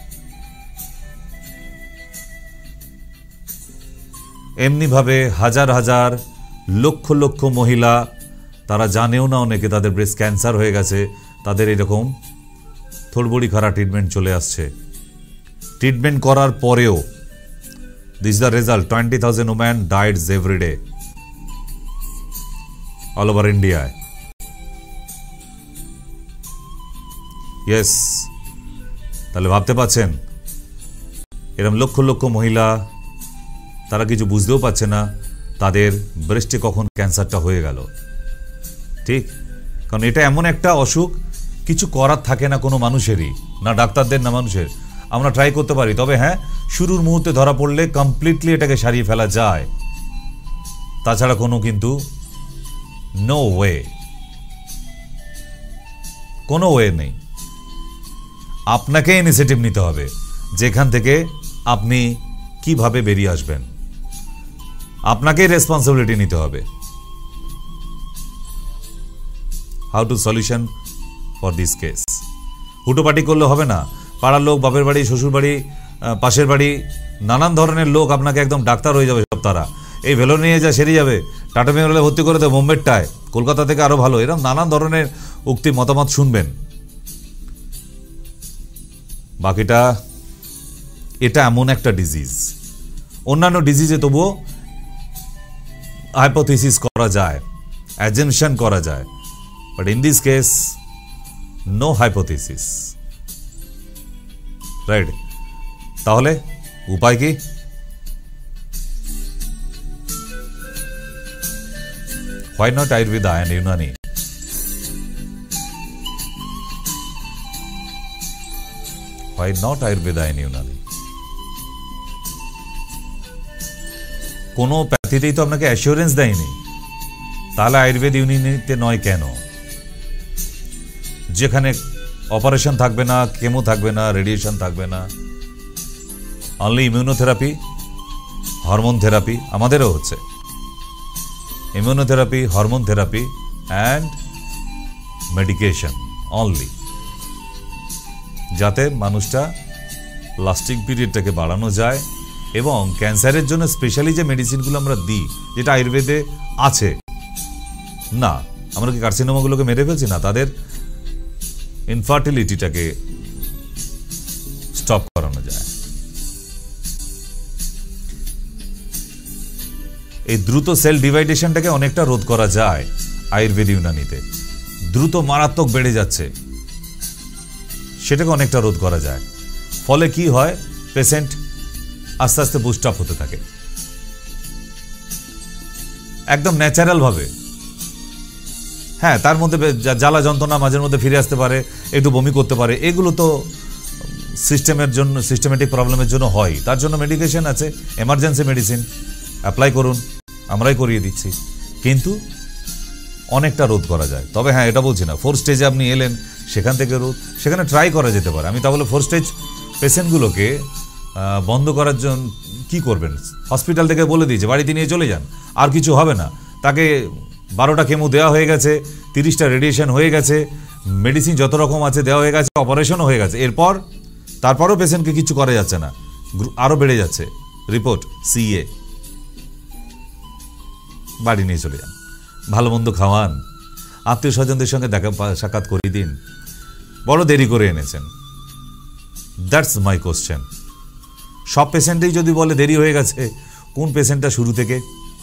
এমনিভাবে হাজার লক্ষ মহিলা, তারা জানেও না অনেকে তাদের ব্রেস্ট ক্যান্সার হয়ে গেছে, তাদের এরকম থোড়বড়ি খারাপ ট্রিটমেন্ট চলে আসছে। ট্রিটমেন্ট করার পরেও this the result, 20,000 women died every day all over India. Yes, তাহলে ভাবতে পাচ্ছেন এরকম লক্ষ মহিলা, তারা কিছু বুঝতেও পারছে না তাদের ব্রেস্টে কখন ক্যান্সারটা হয়ে গেল। ঠিক, কারণ এটা এমন একটা অসুখ কিছু করার থাকে না কোনো মানুষেরই, না ডাক্তারদের না মানুষের। আমরা ট্রাই করতে পারি, তবে হ্যাঁ শুরুর মুহূর্তে ধরা পড়লে কমপ্লিটলি এটাকে সারিয়ে ফেলা যায়, তাছাড়া কোনো কিন্তু নো ওয়ে, কোনো ওয়ে নেই। আপনাকে ইনিশিয়েটিভ নিতে হবে যেখান থেকে আপনি কিভাবে বেরিয়ে আসবেন, আপনাকেই রেসপন্সিবিলিটি নিতে হবে। How to solution for this case. হুটোপাটি করলে হবে না। পাড়ার লোক, বাপের বাড়ি, শ্বশুর বাড়ি, পাশের বাড়ি, নানান ধরনের লোক আপনাকে একদম ডাক্তার হয়ে যাবে সব। তারা এই ভেলো নিয়ে যা সেরে যাবে, টাটা মেমোরিয়ালে ভর্তি করে দেবে, বোম্বেরটায়, কলকাতা থেকে আরো ভালো, এরকম নানান ধরনের উক্তি মতামত শুনবেন। বাকিটা এটা এমন একটা ডিজিজ, অন্যান্য ডিজিজে তবুও হাইপোথিসিস করা যায়, অ্যাজাম্পশন করা যায়, but in this case no hypothesis, right? তাহলে উপায় কি? Why not Ayurveda and Unani? Why not Ayurveda and Unani? কোনো প্যাথিতেই তো আপনাকে অ্যাসিওরেন্স দেয়নি, তাহলে আয়ুর্বেদ ইউনানিতে নয় কেন? যেখানে অপারেশন থাকবে না, কেমো থাকবে না, রেডিয়েশন থাকবে না, অনলি ইমিউনোথেরাপি, হরমোন থেরাপি, আমাদেরও হচ্ছে immunotherapy, hormone therapy and medication only, যাতে মানুষটা লাস্টিং পিরিয়ডটাকে বাড়ানো যায়। এবং ক্যান্সারের জন্য স্পেশালি যে মেডিসিনগুলো আমরা দিই, যেটা আয়ুর্বেদে আছে, না আমরা কি কার্সিনোমাগুলোকে মেরে ফেলছি না, তাদের ইনফার্টিলিটিটাকে স্টপ করানো যায়। এই দ্রুত সেল ডিভাইডেশনটাকে অনেকটা রোধ করা যায় আয়ুর্বেদ ইউনানিতে। দ্রুত মারাত্মক বেড়ে যাচ্ছে, সেটাকে অনেকটা রোধ করা যায়। ফলে কি হয়, পেশেন্ট আস্তে আস্তে বুস্ট আপ হতে থাকে একদম ন্যাচারাল ভাবে। হ্যাঁ, তার মধ্যে জ্বালা যন্ত্রণা মাঝের মধ্যে ফিরে আসতে পারে, একটু বমি করতে পারে, এগুলো তো সিস্টেমের জন্য, সিস্টেমেটিক প্রবলেমের জন্য হয়। তার জন্য মেডিকেশন আছে, এমার্জেন্সি মেডিসিন অ্যাপ্লাই করুন, আমরাই করিয়ে দিচ্ছি, কিন্তু অনেকটা রোধ করা যায়। তবে হ্যাঁ, এটা বলছি না 4 স্টেজে আপনি এলেন সেখান থেকে রোধ, সেখানে ট্রাই করা যেতে পারে। আমি তাহলে 4 স্টেজ পেশেন্টগুলোকে বন্ধ করার জন্য কি করবেন, হসপিটাল থেকে বলে দিয়েছে বাড়িতে নিয়ে চলে যান, আর কিছু হবে না। তাকে 12টা কেমো দেওয়া হয়ে গেছে, 30টা রেডিয়েশন হয়ে গেছে, মেডিসিন যত রকম আছে দেওয়া হয়ে গেছে, অপারেশনও হয়ে গেছে। তারপরও পেশেন্টকে কিছু করা যাচ্ছে না, আরও বেড়ে যাচ্ছে রিপোর্ট CA। বাড়ি নিয়ে চলে যান, ভালো মন্দ খাওয়ান, আত্মীয় স্বজনদের সঙ্গে দেখা সাক্ষাৎ করিয়ে দিন। বড় দেরি করে এনেছেন, দ্যাটস মাই কোশ্চেন। সব পেশেন্টেই যদি বলে দেরি হয়ে গেছে, কোন পেশেন্টটা শুরু থেকে?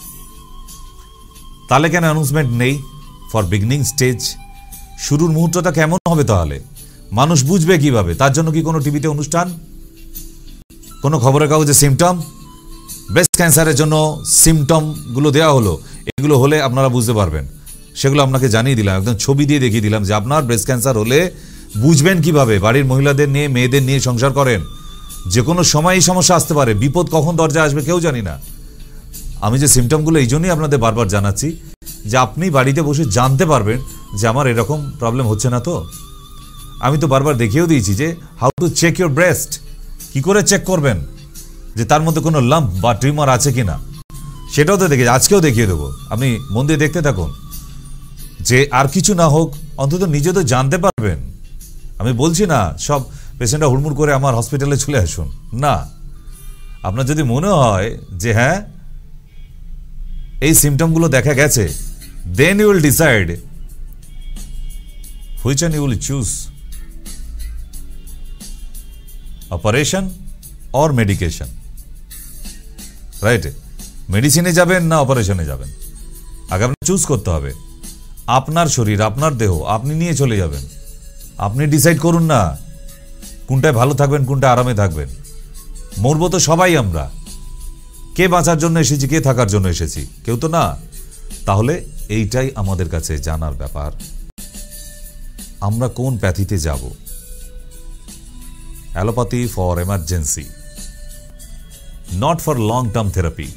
তাহলে কেন অ্যানাউন্সমেন্ট নেই ফর বিগিনিং স্টেজ? শুরুর মুহূর্তটা কেমন হবে তাহলে? মানুষ বুঝবে কিভাবে? তার জন্য কি কোনো টিভিতে অনুষ্ঠান, কোনো খবরের কাগজে সিমটম, ব্রেস্ট ক্যান্সারের জন্য সিমটমগুলো দেওয়া হলো, এগুলো হলে আপনারা বুঝতে পারবেন। সেগুলো আপনাকে জানিয়ে দিলাম, একদম ছবি দিয়ে দেখিয়ে দিলাম যে আপনার ব্রেস্ট ক্যান্সার হলে বুঝবেন কিভাবে। বাড়ির মহিলাদের নিয়ে, মেয়েদের নিয়ে সংসার করেন, যে কোনো সময়ই সমস্যা আসতে পারে, বিপদ কখন দরজায় আসবে কেউ জানি না। আমি যে সিমটমগুলো এই জন্যই আপনাদের বারবার জানাচ্ছি, যে আপনি বাড়িতে বসে জানতে পারবেন যে আমার এরকম প্রবলেম হচ্ছে না। তো আমি তো বারবার দেখিয়েও দিয়েছি যে how to check your breast, কি করে চেক করবেন যে তার মধ্যে কোনো লাম্প বা টিউমার আছে কিনা, সেটাও তো দেখে, আজকেও দেখিয়ে দেবো। আপনি মন দিয়ে দেখতে থাকুন, যে আর কিছু না হোক অন্তত নিজে তো জানতে পারবেন। আমি বলছি না সব পেশেন্টরা হুড়মুড় করে আমার হসপিটালে চলে আসুন, না। আপনার যদি মনে হয় যে হ্যাঁ এই সিমটমগুলো দেখা গেছে, then you will decide which one you will choose, operation or medication, right? মেডিসিনে যাবেন না অপারেশনে যাবেন, আগে আপনার চুজ করতে হবে। আপনার শরীর, আপনার দেহ, আপনি নিয়ে চলে যাবেন। আপনি ডিসাইড করুন না কোনটায় ভালো থাকবেন, কোনটা আরামে থাকবেন। মরবো তো সবাই আমরা, কে বাঁচার জন্য এসেছি, কে থাকার জন্য এসেছি, কেউ তো না। তাহলে এইটাই আমাদের কাছে জানার ব্যাপার। আমরা কোন প্যাথিতে যাব? Allopathy for emergency, not for long term therapy.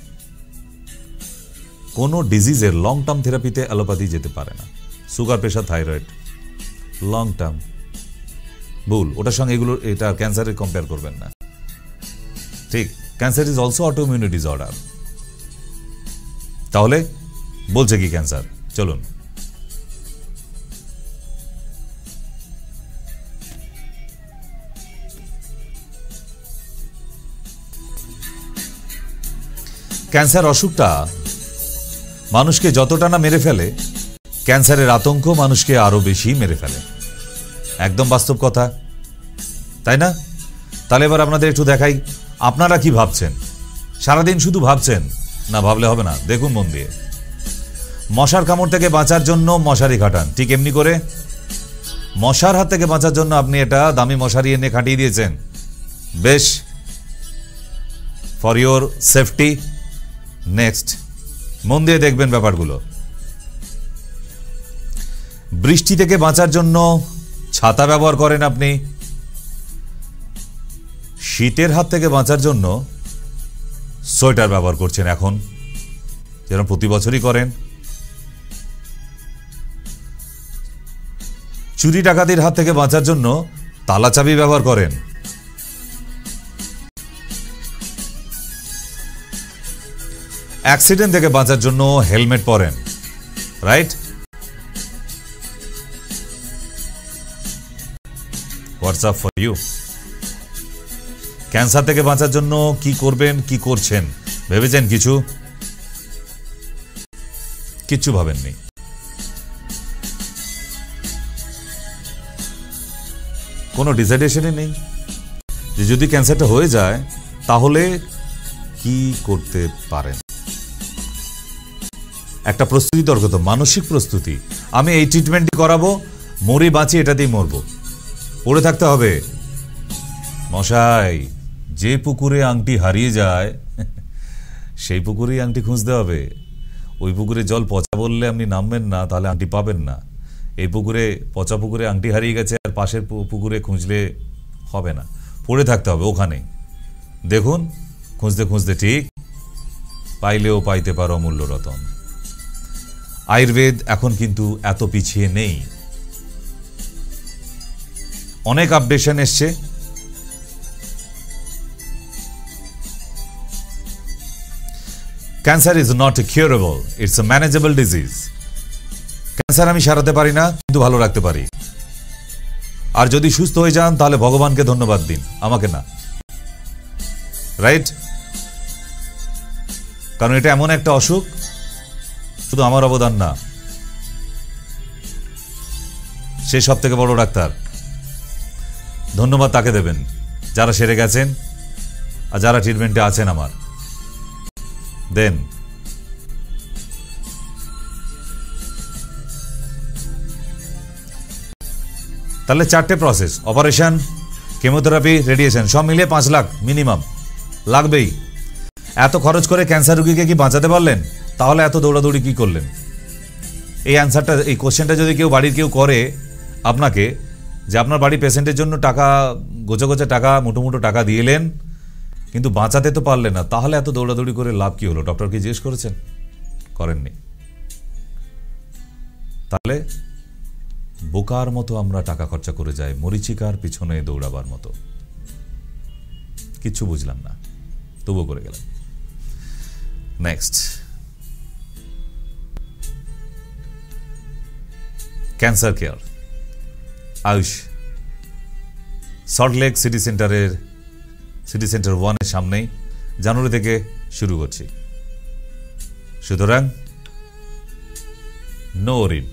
কোনো ডিজিজের লং টার্ম থেরাপিতে অ্যালোপ্যাথি যেতে পারে না। Sugar, pressure, thyroid long term, ভুল। ওটার সঙ্গে এগুলো, এটা ক্যান্সারের কম্পেয়ার করবেন না, ঠিক? Cancer is also autoimmune disorder. তাহলে বলছে কি ক্যান্সার? চলুন। ক্যান্সার অসুখটা মানুষকে যতটা না মেরে ফেলে, ক্যান্সারের আতঙ্ক মানুষকে আরো বেশি মেরে ফেলে। একদম বাস্তব কথা, তাই না? তাহলে এবার আপনাদের একটু দেখাই, আপনারা কি ভাবছেন? সারাদিন শুধু ভাবছেন না, ভাবলে হবে না। দেখুন মন দিয়ে, মশার কামড় থেকে বাঁচার জন্য মশারি খাটান, ঠিক এমনি করে মশার হাত থেকে বাঁচার জন্য আপনি এটা দামি মশারি এনে খাটিয়ে দিয়েছেন, বেশ, ফর ইয়োর সেফটি। নেক্সট, মন দিয়ে দেখবেন ব্যাপারগুলো। বৃষ্টি থেকে বাঁচার জন্য ছাতা ব্যবহার করেন আপনি, শীতের হাত থেকে বাঁচার জন্য সোয়েটার ব্যবহার করছেন এখন, যেন প্রতি বছরই করেন। চুরি ডাকাতির হাত থেকে বাঁচার জন্য তালা চাবি ব্যবহার করেন। অ্যাক্সিডেন্ট থেকে বাঁচার জন্য হেলমেট পরেন, right? What's up for you. Cancer থেকে বাঁচার জন্য কি করবেন, কি করছেন ভেবেছেন? কিচ্ছু ভাবেননি। কোনো ডিসাইডেশনই নেই যে যদি ক্যান্সারটা হয়ে যায় তাহলে কি করতে পারেন। একটা প্রস্তুতি দরকার, তো মানসিক প্রস্তুতি। আমি এই ট্রিটমেন্টই করাবো, মরি বাঁচি এটাতেই মরবো, পড়ে থাকতে হবে। মশাই, যে পুকুরে আংটি হারিয়ে যায় সেই পুকুরেই আংটি খুঁজতে হবে। ওই পুকুরে জল পচা বললে আপনি নামবেন না, তাহলে আংটি পাবেন না। এই পুকুরে, পচা পুকুরে আংটি হারিয়ে গেছে, আর পাশের পুকুরে খুঁজলে হবে না, পড়ে থাকতে হবে ওখানে। দেখুন, খুঁজতে খুঁজতে ঠিক পাইলেও পাইতে পারো অমূল্য রতন। আয়ুর্বেদ এখন কিন্তু এত পিছিয়ে নেই, অনেক আপডেশন এসছে। Cancer is not curable, it's a manageable disease. Cancer আমি সারাতে পারি না, কিন্তু ভালো রাখতে পারি। আর যদি সুস্থ হয়ে যান তাহলে ভগবানকে ধন্যবাদ দিন, আমাকে না, রাইট? কারণ এটা এমন একটা অসুখ, শুধু আমার অবদান না, সে সব থেকে বড় ডাক্তার। ধন্যবাদ তাকে দেবেন যারা সেরে গেছেন আর যারা ট্রিটমেন্টে আছেন আমার। দেন তাহলে 4টে প্রসেস, অপারেশন, কেমোথেরাপি, রেডিয়েশন, সব মিলিয়ে 5 লাখ মিনিমাম লাগবেই। এত খরচ করে ক্যান্সার রোগীকে কি বাঁচাতে পারলেন? তাহলে এত দৌড়াদৌড়ি কি করলেন? এই অ্যান্সারটা, এই কোশ্চেনটা যদি কেউ বাড়ির কেউ করে আপনাকে, যে আপনার বাড়ির পেশেন্টের জন্য টাকা, গোছা গোছা টাকা, মুঠো মুঠো টাকা দিয়েলেন, কিন্তু বাঁচাতে তো পারলেন না, তাহলে এত দৌড়াদৌড়ি করে লাভ কি হলো? ডক্টরকে জিজ্ঞেস করেছেন? করেননি। তাহলে বোকার মতো আমরা টাকা খরচা করে যাই, মরিচিকার পিছনে দৌড়াবার মতো। কিচ্ছু বুঝলাম না, তবুও করে গেলাম। Next, cancer care, Ayush, Salt Lake city সেন্টারের, সিটি সেন্টার 1-এর সামনেই, জানুয়ারি থেকে শুরু করছি। সুতরাং নো রিড।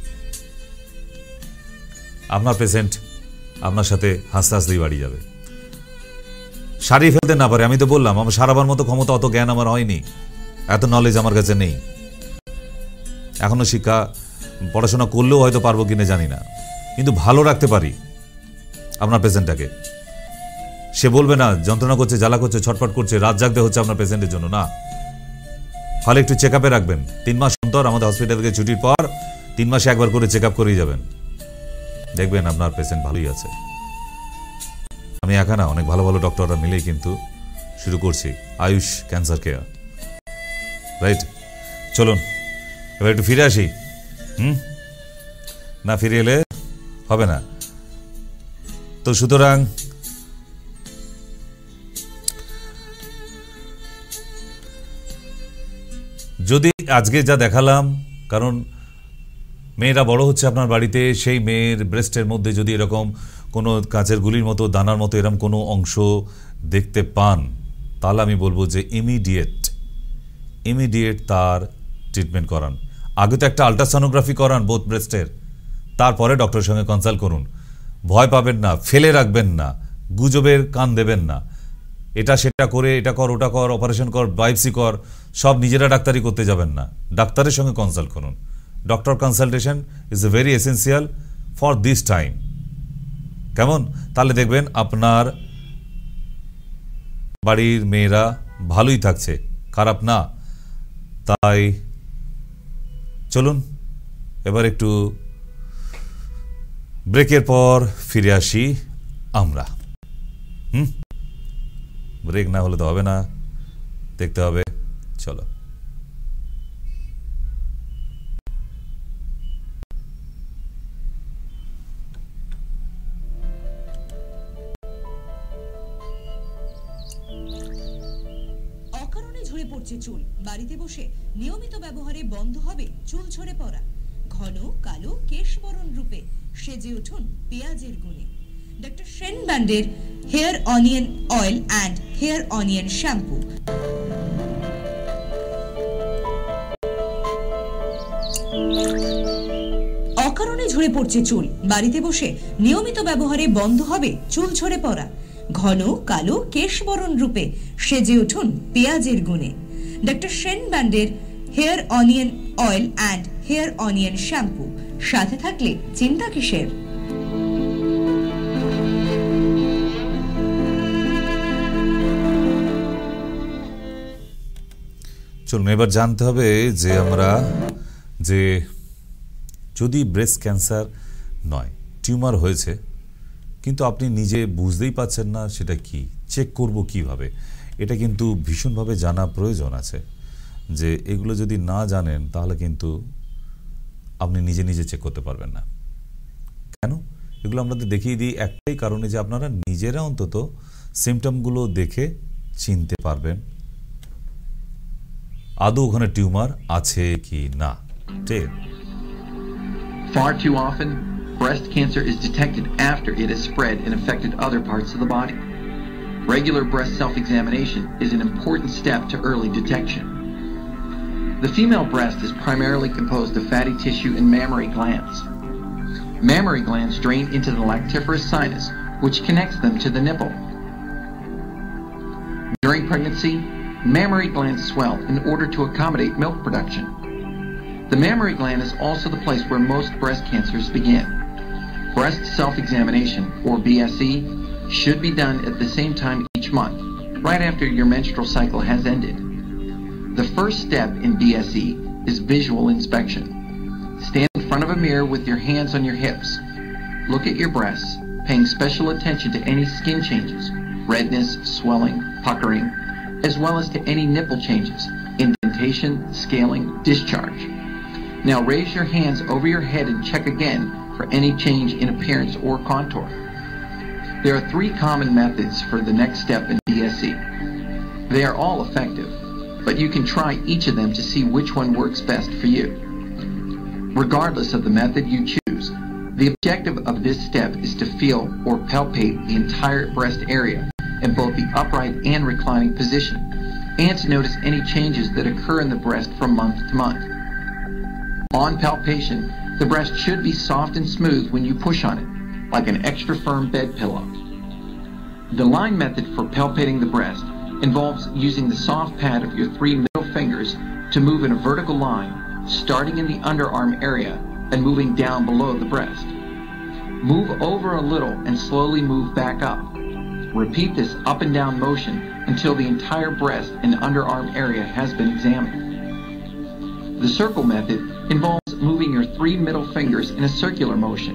আপনার পেশেন্ট আপনার সাথে হাসতে হাসতেই বাড়ি যাবে। সারিয়ে ফেলতে না পারে, আমি তো বললাম আমার সারাবার মতো ক্ষমতা, অত জ্ঞান আমার হয়নি, এত নলেজ আমার কাছে নেই। এখনো শিক্ষা, পড়াশোনা করলেও হয়তো পারবো কিনা জানি না, কিন্তু ভালো রাখতে পারি আপনার পেশেন্টটাকে। সে বলবে না যন্ত্রণা করছে, জ্বালা করছে, ছটফট করছে, রাত জাগতে হচ্ছে আপনার পেশেন্টের জন্য, না। ফলে একটু চেক আপে রাখবেন। 3 মাস অন্তর আমাদের হসপিটাল থেকে ছুটির পর 3 মাসে একবার করে চেক আপ করেই যাবেন। দেখবেন আপনার পেশেন্ট ভালোই আছে। আমি একা না, অনেক ভালো ভালো ডক্টররা মিলেই কিন্তু শুরু করছি আয়ুষ ক্যান্সার কেয়ার, রাইট? চলুন এবার একটু ফিরে আসি। না ফিরে এলে হবে না। তো সুতরাং যদি আজকে যা দেখালাম, কারণ মেয়েরা বড় হচ্ছে আপনার বাড়িতে, সেই মেয়ের ব্রেস্টের মধ্যে যদি এরকম কোনো কাঁচের গুলির মতো দানার মতো এরকম কোনো অংশ দেখতে পান, তাহলে আমি বলবো যে ইমিডিয়েট তার ট্রিটমেন্ট করান। আগে তো একটা আল্ট্রাসোনোগ্রাফি করান বোথ ব্রেস্টের, তারপরে ডক্টরের সঙ্গে কনসাল্ট করুন। ভয় পাবেন না, ফেলে রাখবেন না, গুজবের কান দেবেন না। এটা সেটা করে, এটা কর, ওটা কর, অপারেশন কর, বায়োপসি কর, সব নিজেরা ডাক্তারি করতে যাবেন না, ডাক্তারের সঙ্গে কনসাল্ট করুন। Doctor consultation is a very essential for this time. কেমন? তাহলে দেখবেন আপনার বাড়ির মেয়েরা ভালোই থাকছে, খারাপ না। তাই চলুন এবার একটু ব্রেকের পর ফিরে আসি আমরা। ব্রেক না হলে তো হবে না, দেখতে হবে। চলো। অকারণে ঝরে পড়ছে চুল, বাড়িতে বসে নিয়মিত ব্যবহারে বন্ধ হবে চুল ঝরে পড়া। ঘন কালো কেশবরণ রূপে সেজে উঠুন পেঁয়াজের গুণে। ডক্টর শেন ব্যান্ডের hair onion oil and hair onion shampoo. অকারণে ঝরে পড়ছে চুল, বাড়িতে বসে নিয়মিত ব্যবহারে বন্ধ হবে চুল ঝরে পড়া। ঘন কালো কেশবরণ রূপে সেজে উঠুন পেঁয়াজের গুণে। ডক্টর শেন ব্যান্ডের hair onion oil and hair onion shampoo, সাথে থাকলে চিন্তা কিসের? চলুন এবার জানতে হবে যে আমরা যে যদি ব্রেস্ট ক্যান্সার নয়, টিউমার হয়েছে, কিন্তু আপনি নিজে বুঝতেই পাচ্ছেন না সেটা কি, চেক করব কিভাবে, এটা কিন্তু ভীষণভাবে জানা প্রয়োজন আছে। যে এগুলো যদি না জানেন তাহলে কিন্তু আপনি নিজে নিজে চেক করতে পারবেন না। কেন? এগুলো আমরা দেখিয়ে দিই একটাই কারণে, যে আপনারা নিজেরা অন্তত সিমটমগুলো দেখে চিনতে পারবেন আদৌ ওখানে টিউমার আছে কি না। ঠিক? Far too often, breast cancer is detected after it has spread and affected other parts of the body. Regular breast self-examination is an important step to early detection. The female breast is primarily composed of fatty tissue and mammary glands. Mammary glands drain into the lactiferous sinus, which connects them to the nipple. During pregnancy, mammary glands swell in order to accommodate milk production. The mammary gland is also the place where most breast cancers begin. Breast self-examination, or BSE, should be done at the same time each month, right after your menstrual cycle has ended. The first step in BSE is visual inspection. Stand in front of a mirror with your hands on your hips. Look at your breasts, paying special attention to any skin changes, redness, swelling, puckering, as well as to any nipple changes, indentation, scaling, discharge. Now raise your hands over your head and check again for any change in appearance or contour. There are 3 common methods for the next step in BSE. They are all effective, but you can try each of them to see which one works best for you. Regardless of the method you choose, the objective of this step is to feel or palpate the entire breast area in both the upright and reclining position, and to notice any changes that occur in the breast from month to month. On palpation, the breast should be soft and smooth when you push on it, like an extra firm bed pillow. The line method for palpating the breast involves using the soft pad of your 3 middle fingers to move in a vertical line, starting in the underarm area and moving down below the breast. Move over a little and slowly move back up. Repeat this up and down motion until the entire breast and underarm area has been examined. The circle method involves moving your 3 middle fingers in a circular motion,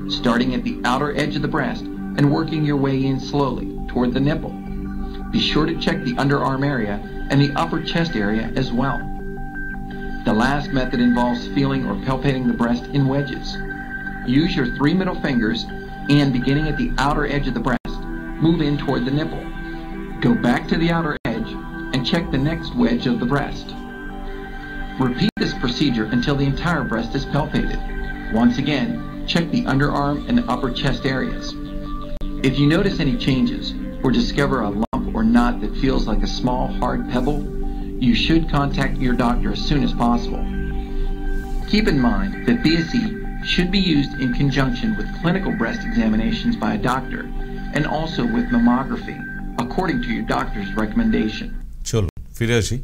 starting at the outer edge of the breast and working your way in slowly toward the nipple. Be sure to check the underarm area and the upper chest area as well. The last method involves feeling or palpating the breast in wedges. Use your 3 middle fingers and, beginning at the outer edge of the breast, move in toward the nipple. Go back to the outer edge and check the next wedge of the breast. Repeat this procedure until the entire breast is palpated. Once again, check the underarm and the upper chest areas. If you notice any changes or discover a lump or knot that feels like a small, hard pebble, you should contact your doctor as soon as possible. Keep in mind that BSE should be used in conjunction with clinical breast examinations by a doctor and also with mammography, according to your doctor's recommendation. চলো ফিরে আসি।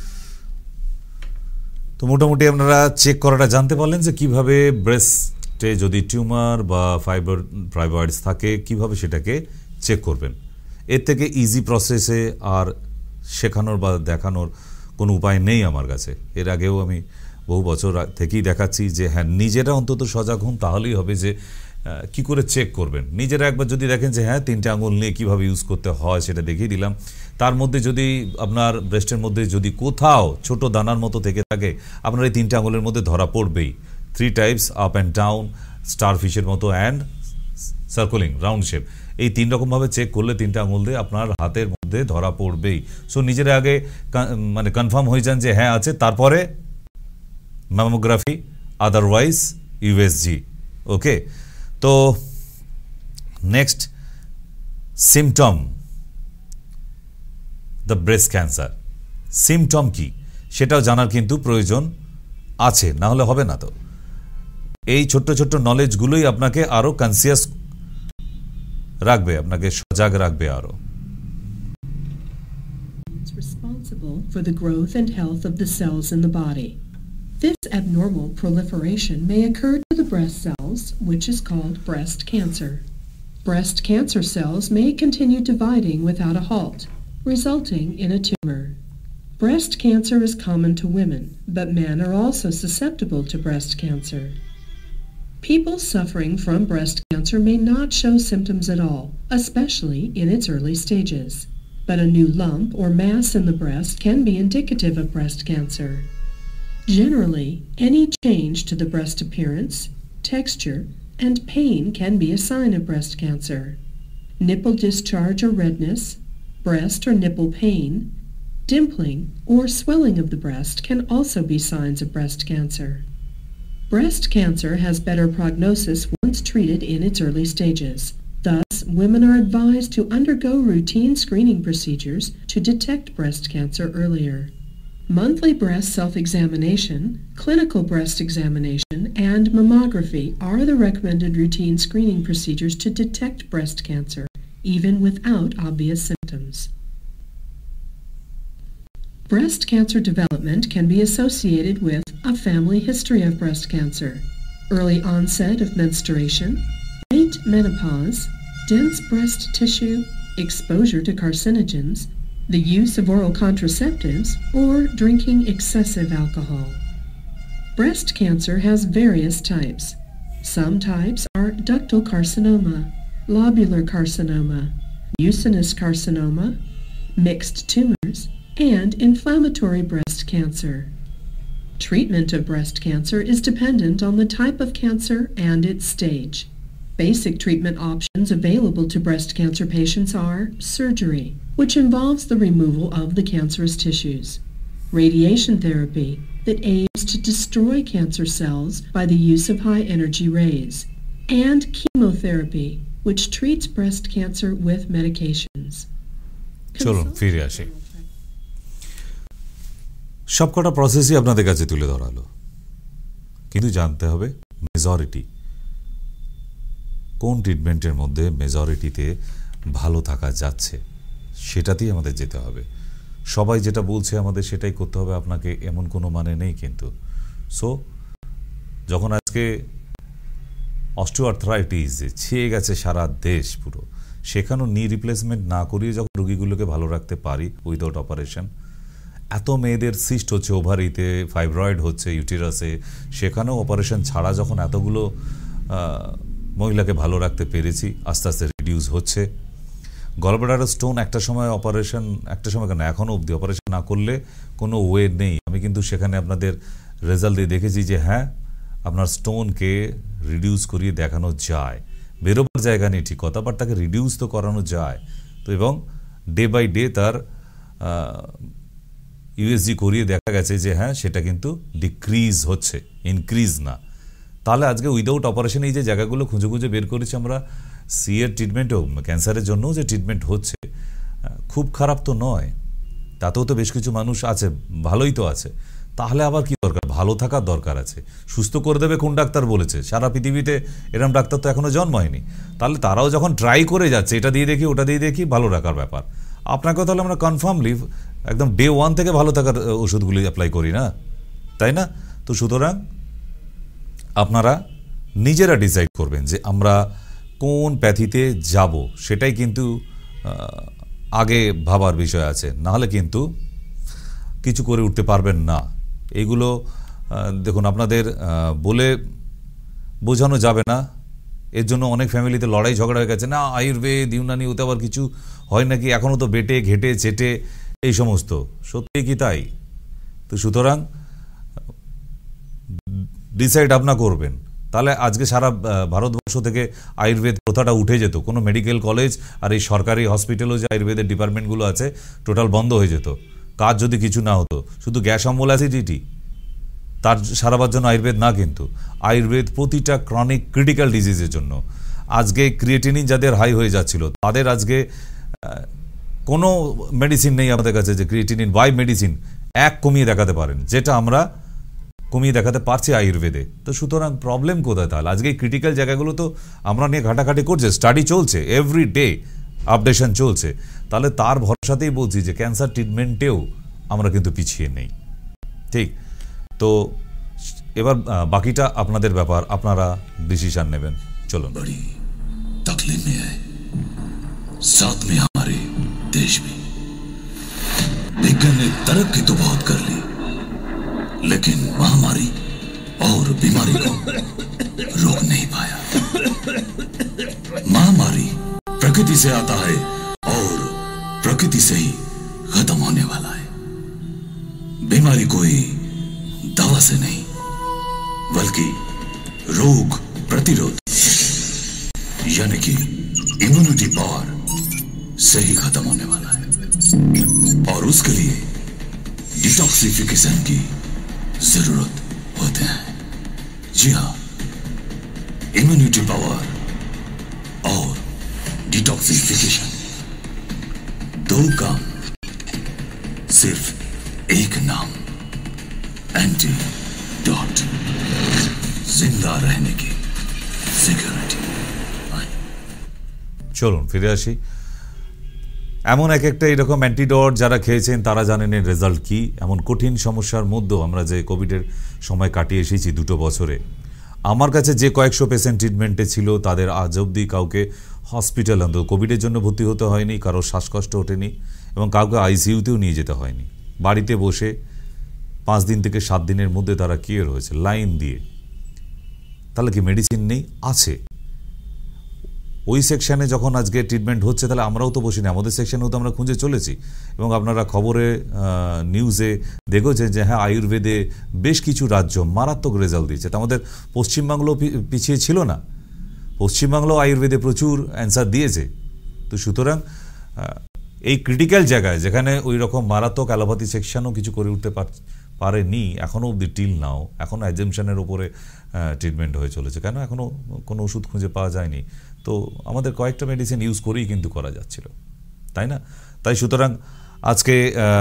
তো মোটামুটি আপনারা check করাটা জানতে পারলেন যে কিভাবে ব্রেস্টে যদি টিউমার বা ফাইব্রয়েডস থাকে কিভাবে সেটাকে চেক করবেন। এর থেকে ইজি প্রসেসে আর শেখানোর বা দেখানোর কোনো উপায় নেই আমার কাছে। এর আগেও আমি বহু বছর থেকেই দেখাচ্ছি যে হ্যাঁ নিজেরা অন্তত সজাগ হন, তাহলেই হবে যে কি করে চেক করবেন। নিজেরা একবার যদি দেখেন যে হ্যাঁ 3টে আঙুল নিয়ে কীভাবে ইউজ করতে হয় সেটা দেখিয়ে দিলাম। তার মধ্যে যদি আপনার ব্রেস্টের মধ্যে যদি কোথাও ছোট দানার মতো থেকে থাকে আপনার এই 3টে আঙুলের মধ্যে ধরা পড়বেই। 3 types, up and down, star ফিশের মতো অ্যান্ড সার্কুলিং রাউন্ড শেপ। এই 3 রকমভাবে চেক করলে 3টে আঙুল দিয়ে আপনার হাতের মধ্যে ধরা পড়বেই। সো নিজেরা আগে মানে কনফার্ম হয়ে যান যে হ্যাঁ আছে, তারপরে ম্যামোগ্রাফি, আদারওয়াইজ ইউএসজি। ওকে, তো next symptom, the breast cancer symptom কি সেটাও জানার কিন্তু প্রয়োজন আছে, না হলে হবে না। তো এই ছোট্ট ছোট্ট নলেজগুলোই আপনাকে আরো কনসিয়াস রাখবে, আপনাকে সজাগ রাখবে আরো। Responsible for the growth and health of the cells in the body. This abnormal proliferation may occur to the breast cells, which is called breast cancer. Breast cancer cells may continue dividing without a halt, resulting in a tumor. Breast cancer is common to women, but men are also susceptible to breast cancer. People suffering from breast cancer may not show symptoms at all, especially in its early stages. But a new lump or mass in the breast can be indicative of breast cancer. Generally, any change to the breast appearance, texture, and pain can be a sign of breast cancer. Nipple discharge or redness, breast or nipple pain, dimpling, or swelling of the breast can also be signs of breast cancer. Breast cancer has better prognosis once treated in its early stages. Thus, women are advised to undergo routine screening procedures to detect breast cancer earlier. Monthly breast self-examination, clinical breast examination, and mammography are the recommended routine screening procedures to detect breast cancer, even without obvious symptoms. Breast cancer development can be associated with a family history of breast cancer, early onset of menstruation, late menopause, dense breast tissue, exposure to carcinogens, the use of oral contraceptives, or drinking excessive alcohol. Breast cancer has various types. Some types are ductal carcinoma, lobular carcinoma, mucinous carcinoma, mixed tumors, and inflammatory breast cancer. Treatment of breast cancer is dependent on the type of cancer and its stage. Basic treatment options available to breast cancer patients are surgery, which involves the removal of the cancerous tissues, radiation therapy that aims to destroy cancer cells by the use of high-energy rays, and chemotherapy, which treats breast cancer with medications. চলুন ফিরে আসি। সবকটা প্রসেসই আপনাদের কাছে তুলে ধরালো, কিন্তু জানতে হবে মেজরিটি কোন ট্রিটমেন্টের মধ্যে মেজরিটিতে ভালো থাকা যাচ্ছে, সেটাতেই আমাদের যেতে হবে। সবাই যেটা বলছে আমাদের সেটাই করতে হবে আপনাকে, এমন কোনো মানে নেই কিন্তু। সো যখন আজকে অস্টিওআর্থ্রাইটিস ছেয়ে গেছে সারা দেশ পুরো, সেখানেও নি রিপ্লেসমেন্ট না করিয়ে যখন রোগীগুলোকে ভালো রাখতে পারি উইদাউট অপারেশন, এত মেয়েদের সিস্ট হচ্ছে ওভারিতে, ফাইব্রয়েড হচ্ছে ইউটেরাসে, সেখানেও অপারেশন ছাড়া যখন এতগুলো মহিলাকে ভালো রাখতে পেরেছি, আস্তে আস্তে রিডিউস হচ্ছে। গলব্লাডার স্টোন একটা সময় কেন এখনও অবধি অপারেশন না করলে কোনো ওয়ে নেই। আমি কিন্তু সেখানে আপনাদের রেজাল্ট দিয়ে দেখেছি যে হ্যাঁ, আপনার স্টোনকে রিডিউস করিয়ে দেখানো যায়। বেরোবার জায়গা নেই ঠিক কথা, বাট তাকে রিডিউস তো করানো যায়। তো এবং ডে বাই ডে তার ইউএসজি করিয়ে দেখা গেছে যে হ্যাঁ, সেটা কিন্তু ডিক্রিজ হচ্ছে, ইনক্রিজ না। তাহলে আজকে উইদাউট অপারেশন এই যে জায়গাগুলো খুঁজে খুঁজে বের করেছি আমরা, সি এর ট্রিটমেন্টও, ক্যান্সারের জন্যও যে ট্রিটমেন্ট হচ্ছে, খুব খারাপ তো নয়। তাতেও তো বেশ কিছু মানুষ আছে, ভালোই তো আছে। তাহলে আবার কি দরকার? ভালো থাকার দরকার আছে। সুস্থ করে দেবে কোন ডাক্তার বলেছে? সারা পৃথিবীতে এরকম ডাক্তার তো এখনো জন্ম হয়নি। তাহলে তারাও যখন ট্রাই করে যাচ্ছে, এটা দিয়ে দেখি ওটা দিয়ে দেখি, ভালো রাখার ব্যাপার। আপনাকেও তাহলে আমরা কনফার্মলি একদম ডে 1 থেকে ভালো থাকার ওষুধগুলি অ্যাপ্লাই করি না, তাই না? তো সুতরাং আপনারা নিজেরা ডিসাইড করবেন যে আমরা কোন প্যাথিতে যাব, সেটাই কিন্তু আগে ভাবার বিষয় আছে। নাহলে কিন্তু কিছু করে উঠতে পারবেন না। এইগুলো দেখুন, আপনাদের বলে বোঝানো যাবে না। এর জন্য অনেক ফ্যামিলিতে লড়াই ঝগড়া হয়ে গেছে, না আয়ুর্বেদ ইউনানি ওতে আবার কিছু হয় নাকি, এখনও তো বেটে ঘেটে চেটে এই সমস্ত। সত্যি কি তাই? তো সুতরাং ডিসাইড আপনারা করবেন। তাহলে আজকে সারা ভারতবর্ষ থেকে আয়ুর্বেদ প্রথাটা উঠে যেত। কোনো মেডিকেল কলেজ আর এই সরকারি হসপিটালও যে আয়ুর্বেদের ডিপার্টমেন্টগুলো আছে টোটাল বন্ধ হয়ে যেত। কাজ যদি কিছু না হতো, শুধু গ্যাস অম্বল অ্যাসিডিটি তার সারাবার জন্য আয়ুর্বেদ না, কিন্তু আয়ুর্বেদ প্রতিটা ক্রনিক ক্রিটিক্যাল ডিজিজের জন্য। আজকে ক্রিয়েটিনিন যাদের হাই হয়ে যাচ্ছিল, তাদের আজকে কোনো মেডিসিন নেই আমাদের কাছে যে ক্রিয়েটিনিন বাই মেডিসিন কমিয়ে দেখাতে পারেন, যেটা আমরা কমিয়ে দেখাতে পারছি আয়ুর্বেদে। তো সুতরাং প্রবলেম কোথায়? তাহলে আজকে এই ক্রিটিক্যাল জায়গাগুলো তো আমরা নিয়ে ঘাটাঘাটি করছে, স্টাডি চলছে, এভরি ডে আপডেশন চলছে। তাহলে তার ভরসাতেই বলছি যে ক্যান্সার ট্রিটমেন্টেও আমরা কিন্তু পিছিয়ে নেই। ঠিক তো এবার বাকিটা আপনাদের ব্যাপার, আপনারা ডিসিশন নেবেন। চলুন। बड़ी तकलीफ में है, साथ में हमारे देश में विज्ञान ने तरक्की तो बहुत कर ली, लेकिन महामारी और बीमारी को रोक नहीं पाया। महामारी प्रकृति से आता है और प्रकृति से ही खत्म होने वाला है। बीमारी कोई दवा से नहीं, बल्कि रोग प्रतिरोध यानी कि इम्यूनिटी पावर से ही खत्म होने वाला है। और उसके लिए डिटॉक्सिफिकेशन की जरूरत होते हैं। जी हाँ, इम्यूनिटी पावर और डिटॉक्सिफिकेशन दो काम, सिर्फ एक नाम, एंटीडॉट, जिंदा रहने की सिक्योरिटी। চলুন ফিরে আসি। এমন এক একটা এরকম অ্যান্টিডট যারা খেয়েছেন তারা জানেন এর রেজাল্ট কি। এমন কঠিন সমস্যার মধ্যেও আমরা যে কোভিডের সময় কাটিয়ে এসেছি 2 বছরে, আমার কাছে যে কয়েকশো পেশেন্ট ট্রিটমেন্টে ছিল তাদের আজ অবধি কাউকে হসপিটাল অন্তত কোভিডের জন্য ভর্তি হতে হয়নি, কারো শ্বাসকষ্ট ওঠেনি এবং কাউকে আইসিইউতেও নিয়ে যেতে হয়নি। বাড়িতে বসে 5 দিন থেকে 7 দিনের মধ্যে তারা কিওর হয়েছে লাইন দিয়ে। তাহলে কি মেডিসিন নেই? আছে। ওই সেকশানে যখন আজকে ট্রিটমেন্ট হচ্ছে, তাহলে আমরাও তো বসিনি, আমাদের সেকশানেও তো আমরা খুঁজে চলেছি। এবং আপনারা খবরে নিউজে দেখেছেন যে হ্যাঁ, আয়ুর্বেদে বেশ কিছু রাজ্য মারাত্মক রেজাল্ট দিয়েছে। তা আমাদের পশ্চিমবাংলা পিছিয়ে ছিল না, পশ্চিমবাংলাও আয়ুর্বেদে প্রচুর অ্যান্সার দিয়েছে। তো সুতরাং এই ক্রিটিক্যাল জায়গায় যেখানে ওই রকম মারাত্মক অ্যালোপ্যাথি সেকশনও কিছু করে উঠতে পারেনি এখনও অবধি, টিল নাও, এখনও অ্যাজাম্পশনের ওপরে ট্রিটমেন্ট হয়ে চলেছে। কেন? এখনও কোনো ওষুধ খুঁজে পাওয়া যায়নি। তো আমাদের কয়েকটা মেডিসিন ইউজ করেই কিন্তু করা যাচ্ছিল, তাই না? তাই সুতরাং আজকে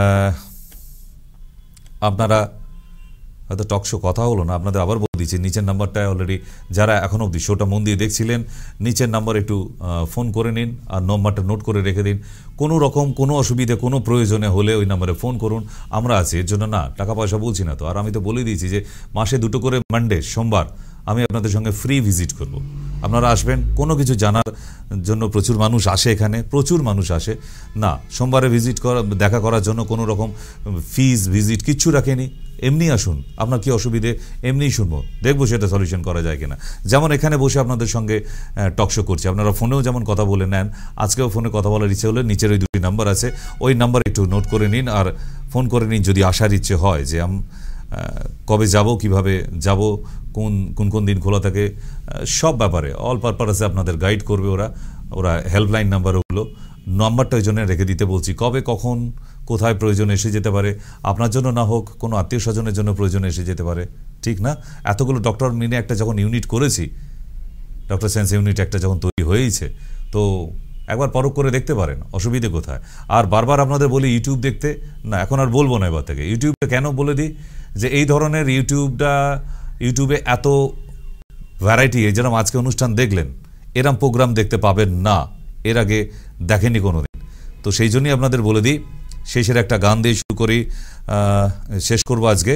আপনারা হয়তো টকশো কথা হলো না, আপনাদের আবার বলে দিচ্ছি, নিচের নাম্বারটায় অলরেডি যারা এখনও অবধি শোটা মন দিয়ে দেখছিলেন, নিচের নাম্বার একটু ফোন করে নিন আর নম্বরটা নোট করে রেখে দিন। কোনো রকম কোনো অসুবিধে কোনো প্রয়োজনে হলে ওই নাম্বারে ফোন করুন, আমরা আছি। এর জন্য না টাকা পয়সা বলছি না তো। আর আমি তো বলে দিয়েছি যে মাসে 2 করে মানডে সোমবার আমি আপনাদের সঙ্গে ফ্রি ভিজিট করব। আপনারা আসবেন, কোনো কিছু জানার জন্য প্রচুর মানুষ আসে, এখানে প্রচুর মানুষ আসে না। সোমবারে ভিজিট করা, দেখা করার জন্য কোনো রকম ফিজ ভিজিট কিচ্ছু রাখেনি। এমনি আসুন, আপনার কি অসুবিধে এমনিই শুনবো, দেখবো সেটা সলিউশন করা যায় কিনা। যেমন এখানে বসে আপনাদের সঙ্গে টকশো করছি, আপনারা ফোনেও যেমন কথা বলে নেন, আজকেও ফোনে কথা বলার ইচ্ছে হলে নিচের ওই 2টি নাম্বার আছে, ওই নাম্বার একটু নোট করে নিন আর ফোন করে নিন যদি আসার ইচ্ছে হয় যে কবে যাব, কিভাবে যাব, কোন কোন দিন খোলা থাকে, সব ব্যাপারে অল পারপাসে আপনাদের গাইড করবে ওরা হেল্পলাইন নাম্বার, ওগুলো নাম্বারটা ওই জন্য রেখে দিতে বলছি। কবে কখন কোথায় প্রয়োজন এসে যেতে পারে, আপনার জন্য না হোক কোনো আত্মীয় স্বজনের জন্য প্রয়োজন এসে যেতে পারে, ঠিক না? এতগুলো ডক্টর মিনে একটা যখন ইউনিট করেছি, ডক্টর সায়েন্স ইউনিট একটা যখন তৈরি হয়েছে, তো একবার পরখ করে দেখতে পারেন, অসুবিধে কোথায়। আর বারবার আপনাদের বলি ইউটিউব দেখতে, না এখন আর বলবো না এবার থেকে। ইউটিউবটা কেন বলে দিই, যে এই ধরনের ইউটিউবে এত ভ্যারাইটি, এই যেরকম আজকে অনুষ্ঠান দেখলেন, এরম প্রোগ্রাম দেখতে পাবেন না, এর আগে দেখেনি কোনো দিন। তো সেই জন্যই আপনাদের বলে দিই, শেষের একটা গান দিয়ে শুরু করি, শেষ করবো আজকে।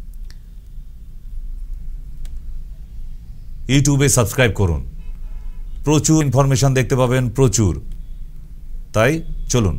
ইউটিউবে সাবস্ক্রাইব করুন, প্রচুর ইনফরমেশন দেখতে পাবেন, প্রচুর। তাই চলুন।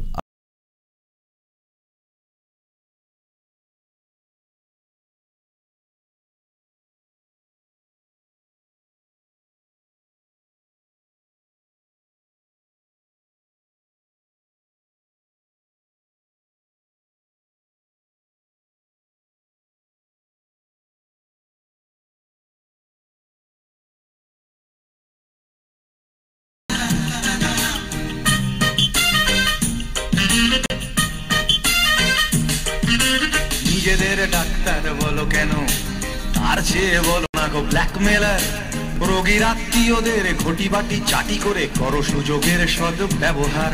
নিজেদের ডাক্তার বলো কেন, তার চেয়ে বলো না গো ব্ল্যাকমেলার। রোগীর আত্মীয়দের ঘটি বাটি চাটি করে করো সুযোগের সদ ব্যবহার।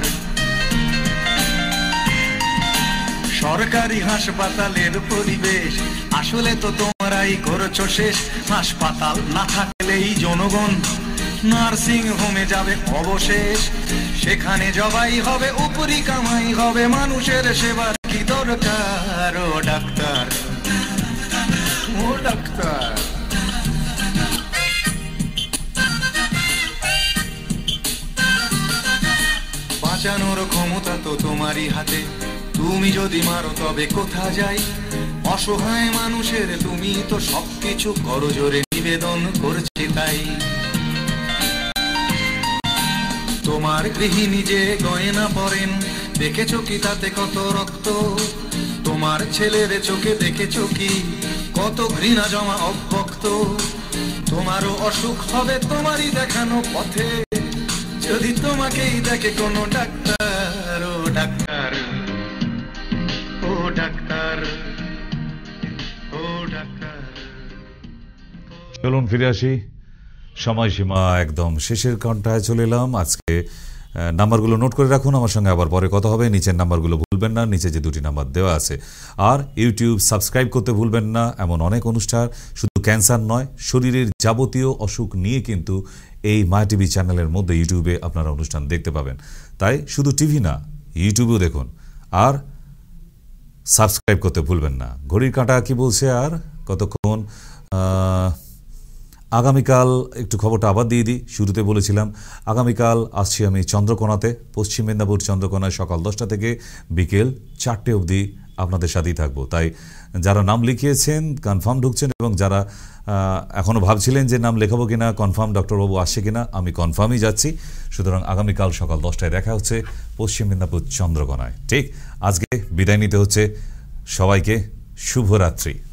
সরকারি হাসপাতালের পরিবেশ আসলে তো তোমরাই করছো শেষ। হাসপাতাল না থাকলেই জনগণ নার্সিং হোমে যাবে অবশেষ। সেখানে জবাই হবে, উপরি কামাই হবে, মানুষের সেবার কি দরকার? ও ডাক্তার, ও ডাক্তার। বাঁচানোর ক্ষমতা তো তোমারই হাতে, তুমি যদি মারো তবে কোথা যাই? অসহায় মানুষের তুমি তো সবকিছু করজোরে নিবেদন করছে তাই। তোমার গৃহিণী যে গয়না পরেন, দেখেছো কি তাতে কত রক্ত? তোমার ছেলের চোখে দেখেছো কি কত ঘৃণা জমা অব্যক্ত? তোমারও অসুখ হবে তোমারই দেখানো পথে, যদি তোমাকেই দেখে কোনো ডাক্তার। ও ডাক্তার, ও ডাক্তার, ও ডাক্তার। চলুন ফিরে আসি, সময়সীমা একদম শেষের ঘন্টায় চলে এলাম। আজকে নাম্বারগুলো নোট করে রাখুন, আমার সঙ্গে আবার পরে কথা হবে। নিচের নাম্বারগুলো ভুলবেন না, নিচে যে 2টি নাম্বার দেওয়া আছে। আর ইউটিউব সাবস্ক্রাইব করতে ভুলবেন না, এমন অনেক অনুষ্ঠান, শুধু ক্যান্সার নয়, শরীরের যাবতীয় অসুখ নিয়ে কিন্তু এই মাই টিভি চ্যানেলের মধ্যে ইউটিউবে আপনারা অনুষ্ঠান দেখতে পাবেন। তাই শুধু টিভি না, ইউটিউবেও দেখুন, আর সাবস্ক্রাইব করতে ভুলবেন না। ঘড়ির কাঁটা কি বলছে আর কতক্ষণ? আগামীকাল একটু খবরটা আবার দিয়ে দিই। শুরুতে বলেছিলাম আগামীকাল আসছি আমি চন্দ্রকোনাতে, পশ্চিম মেদিনীপুর চন্দ্রকোনায়, সকাল 10টা থেকে বিকেল 4টে অবধি আপনাদের সাথেই থাকবো। তাই যারা নাম লিখিয়েছেন কনফার্ম ঢুকছেন, এবং যারা এখনও ভাবছিলেন যে নাম লেখাবো কিনা, কনফার্ম ডক্টরবাবু আসছে কিনা, আমি কনফার্মই যাচ্ছি। সুতরাং আগামীকাল সকাল 10টায় দেখা হচ্ছে পশ্চিম মেদিনীপুর চন্দ্রকোনায়। ঠিক, আজকে বিদায় নিতে হচ্ছে সবাইকে। শুভরাত্রি।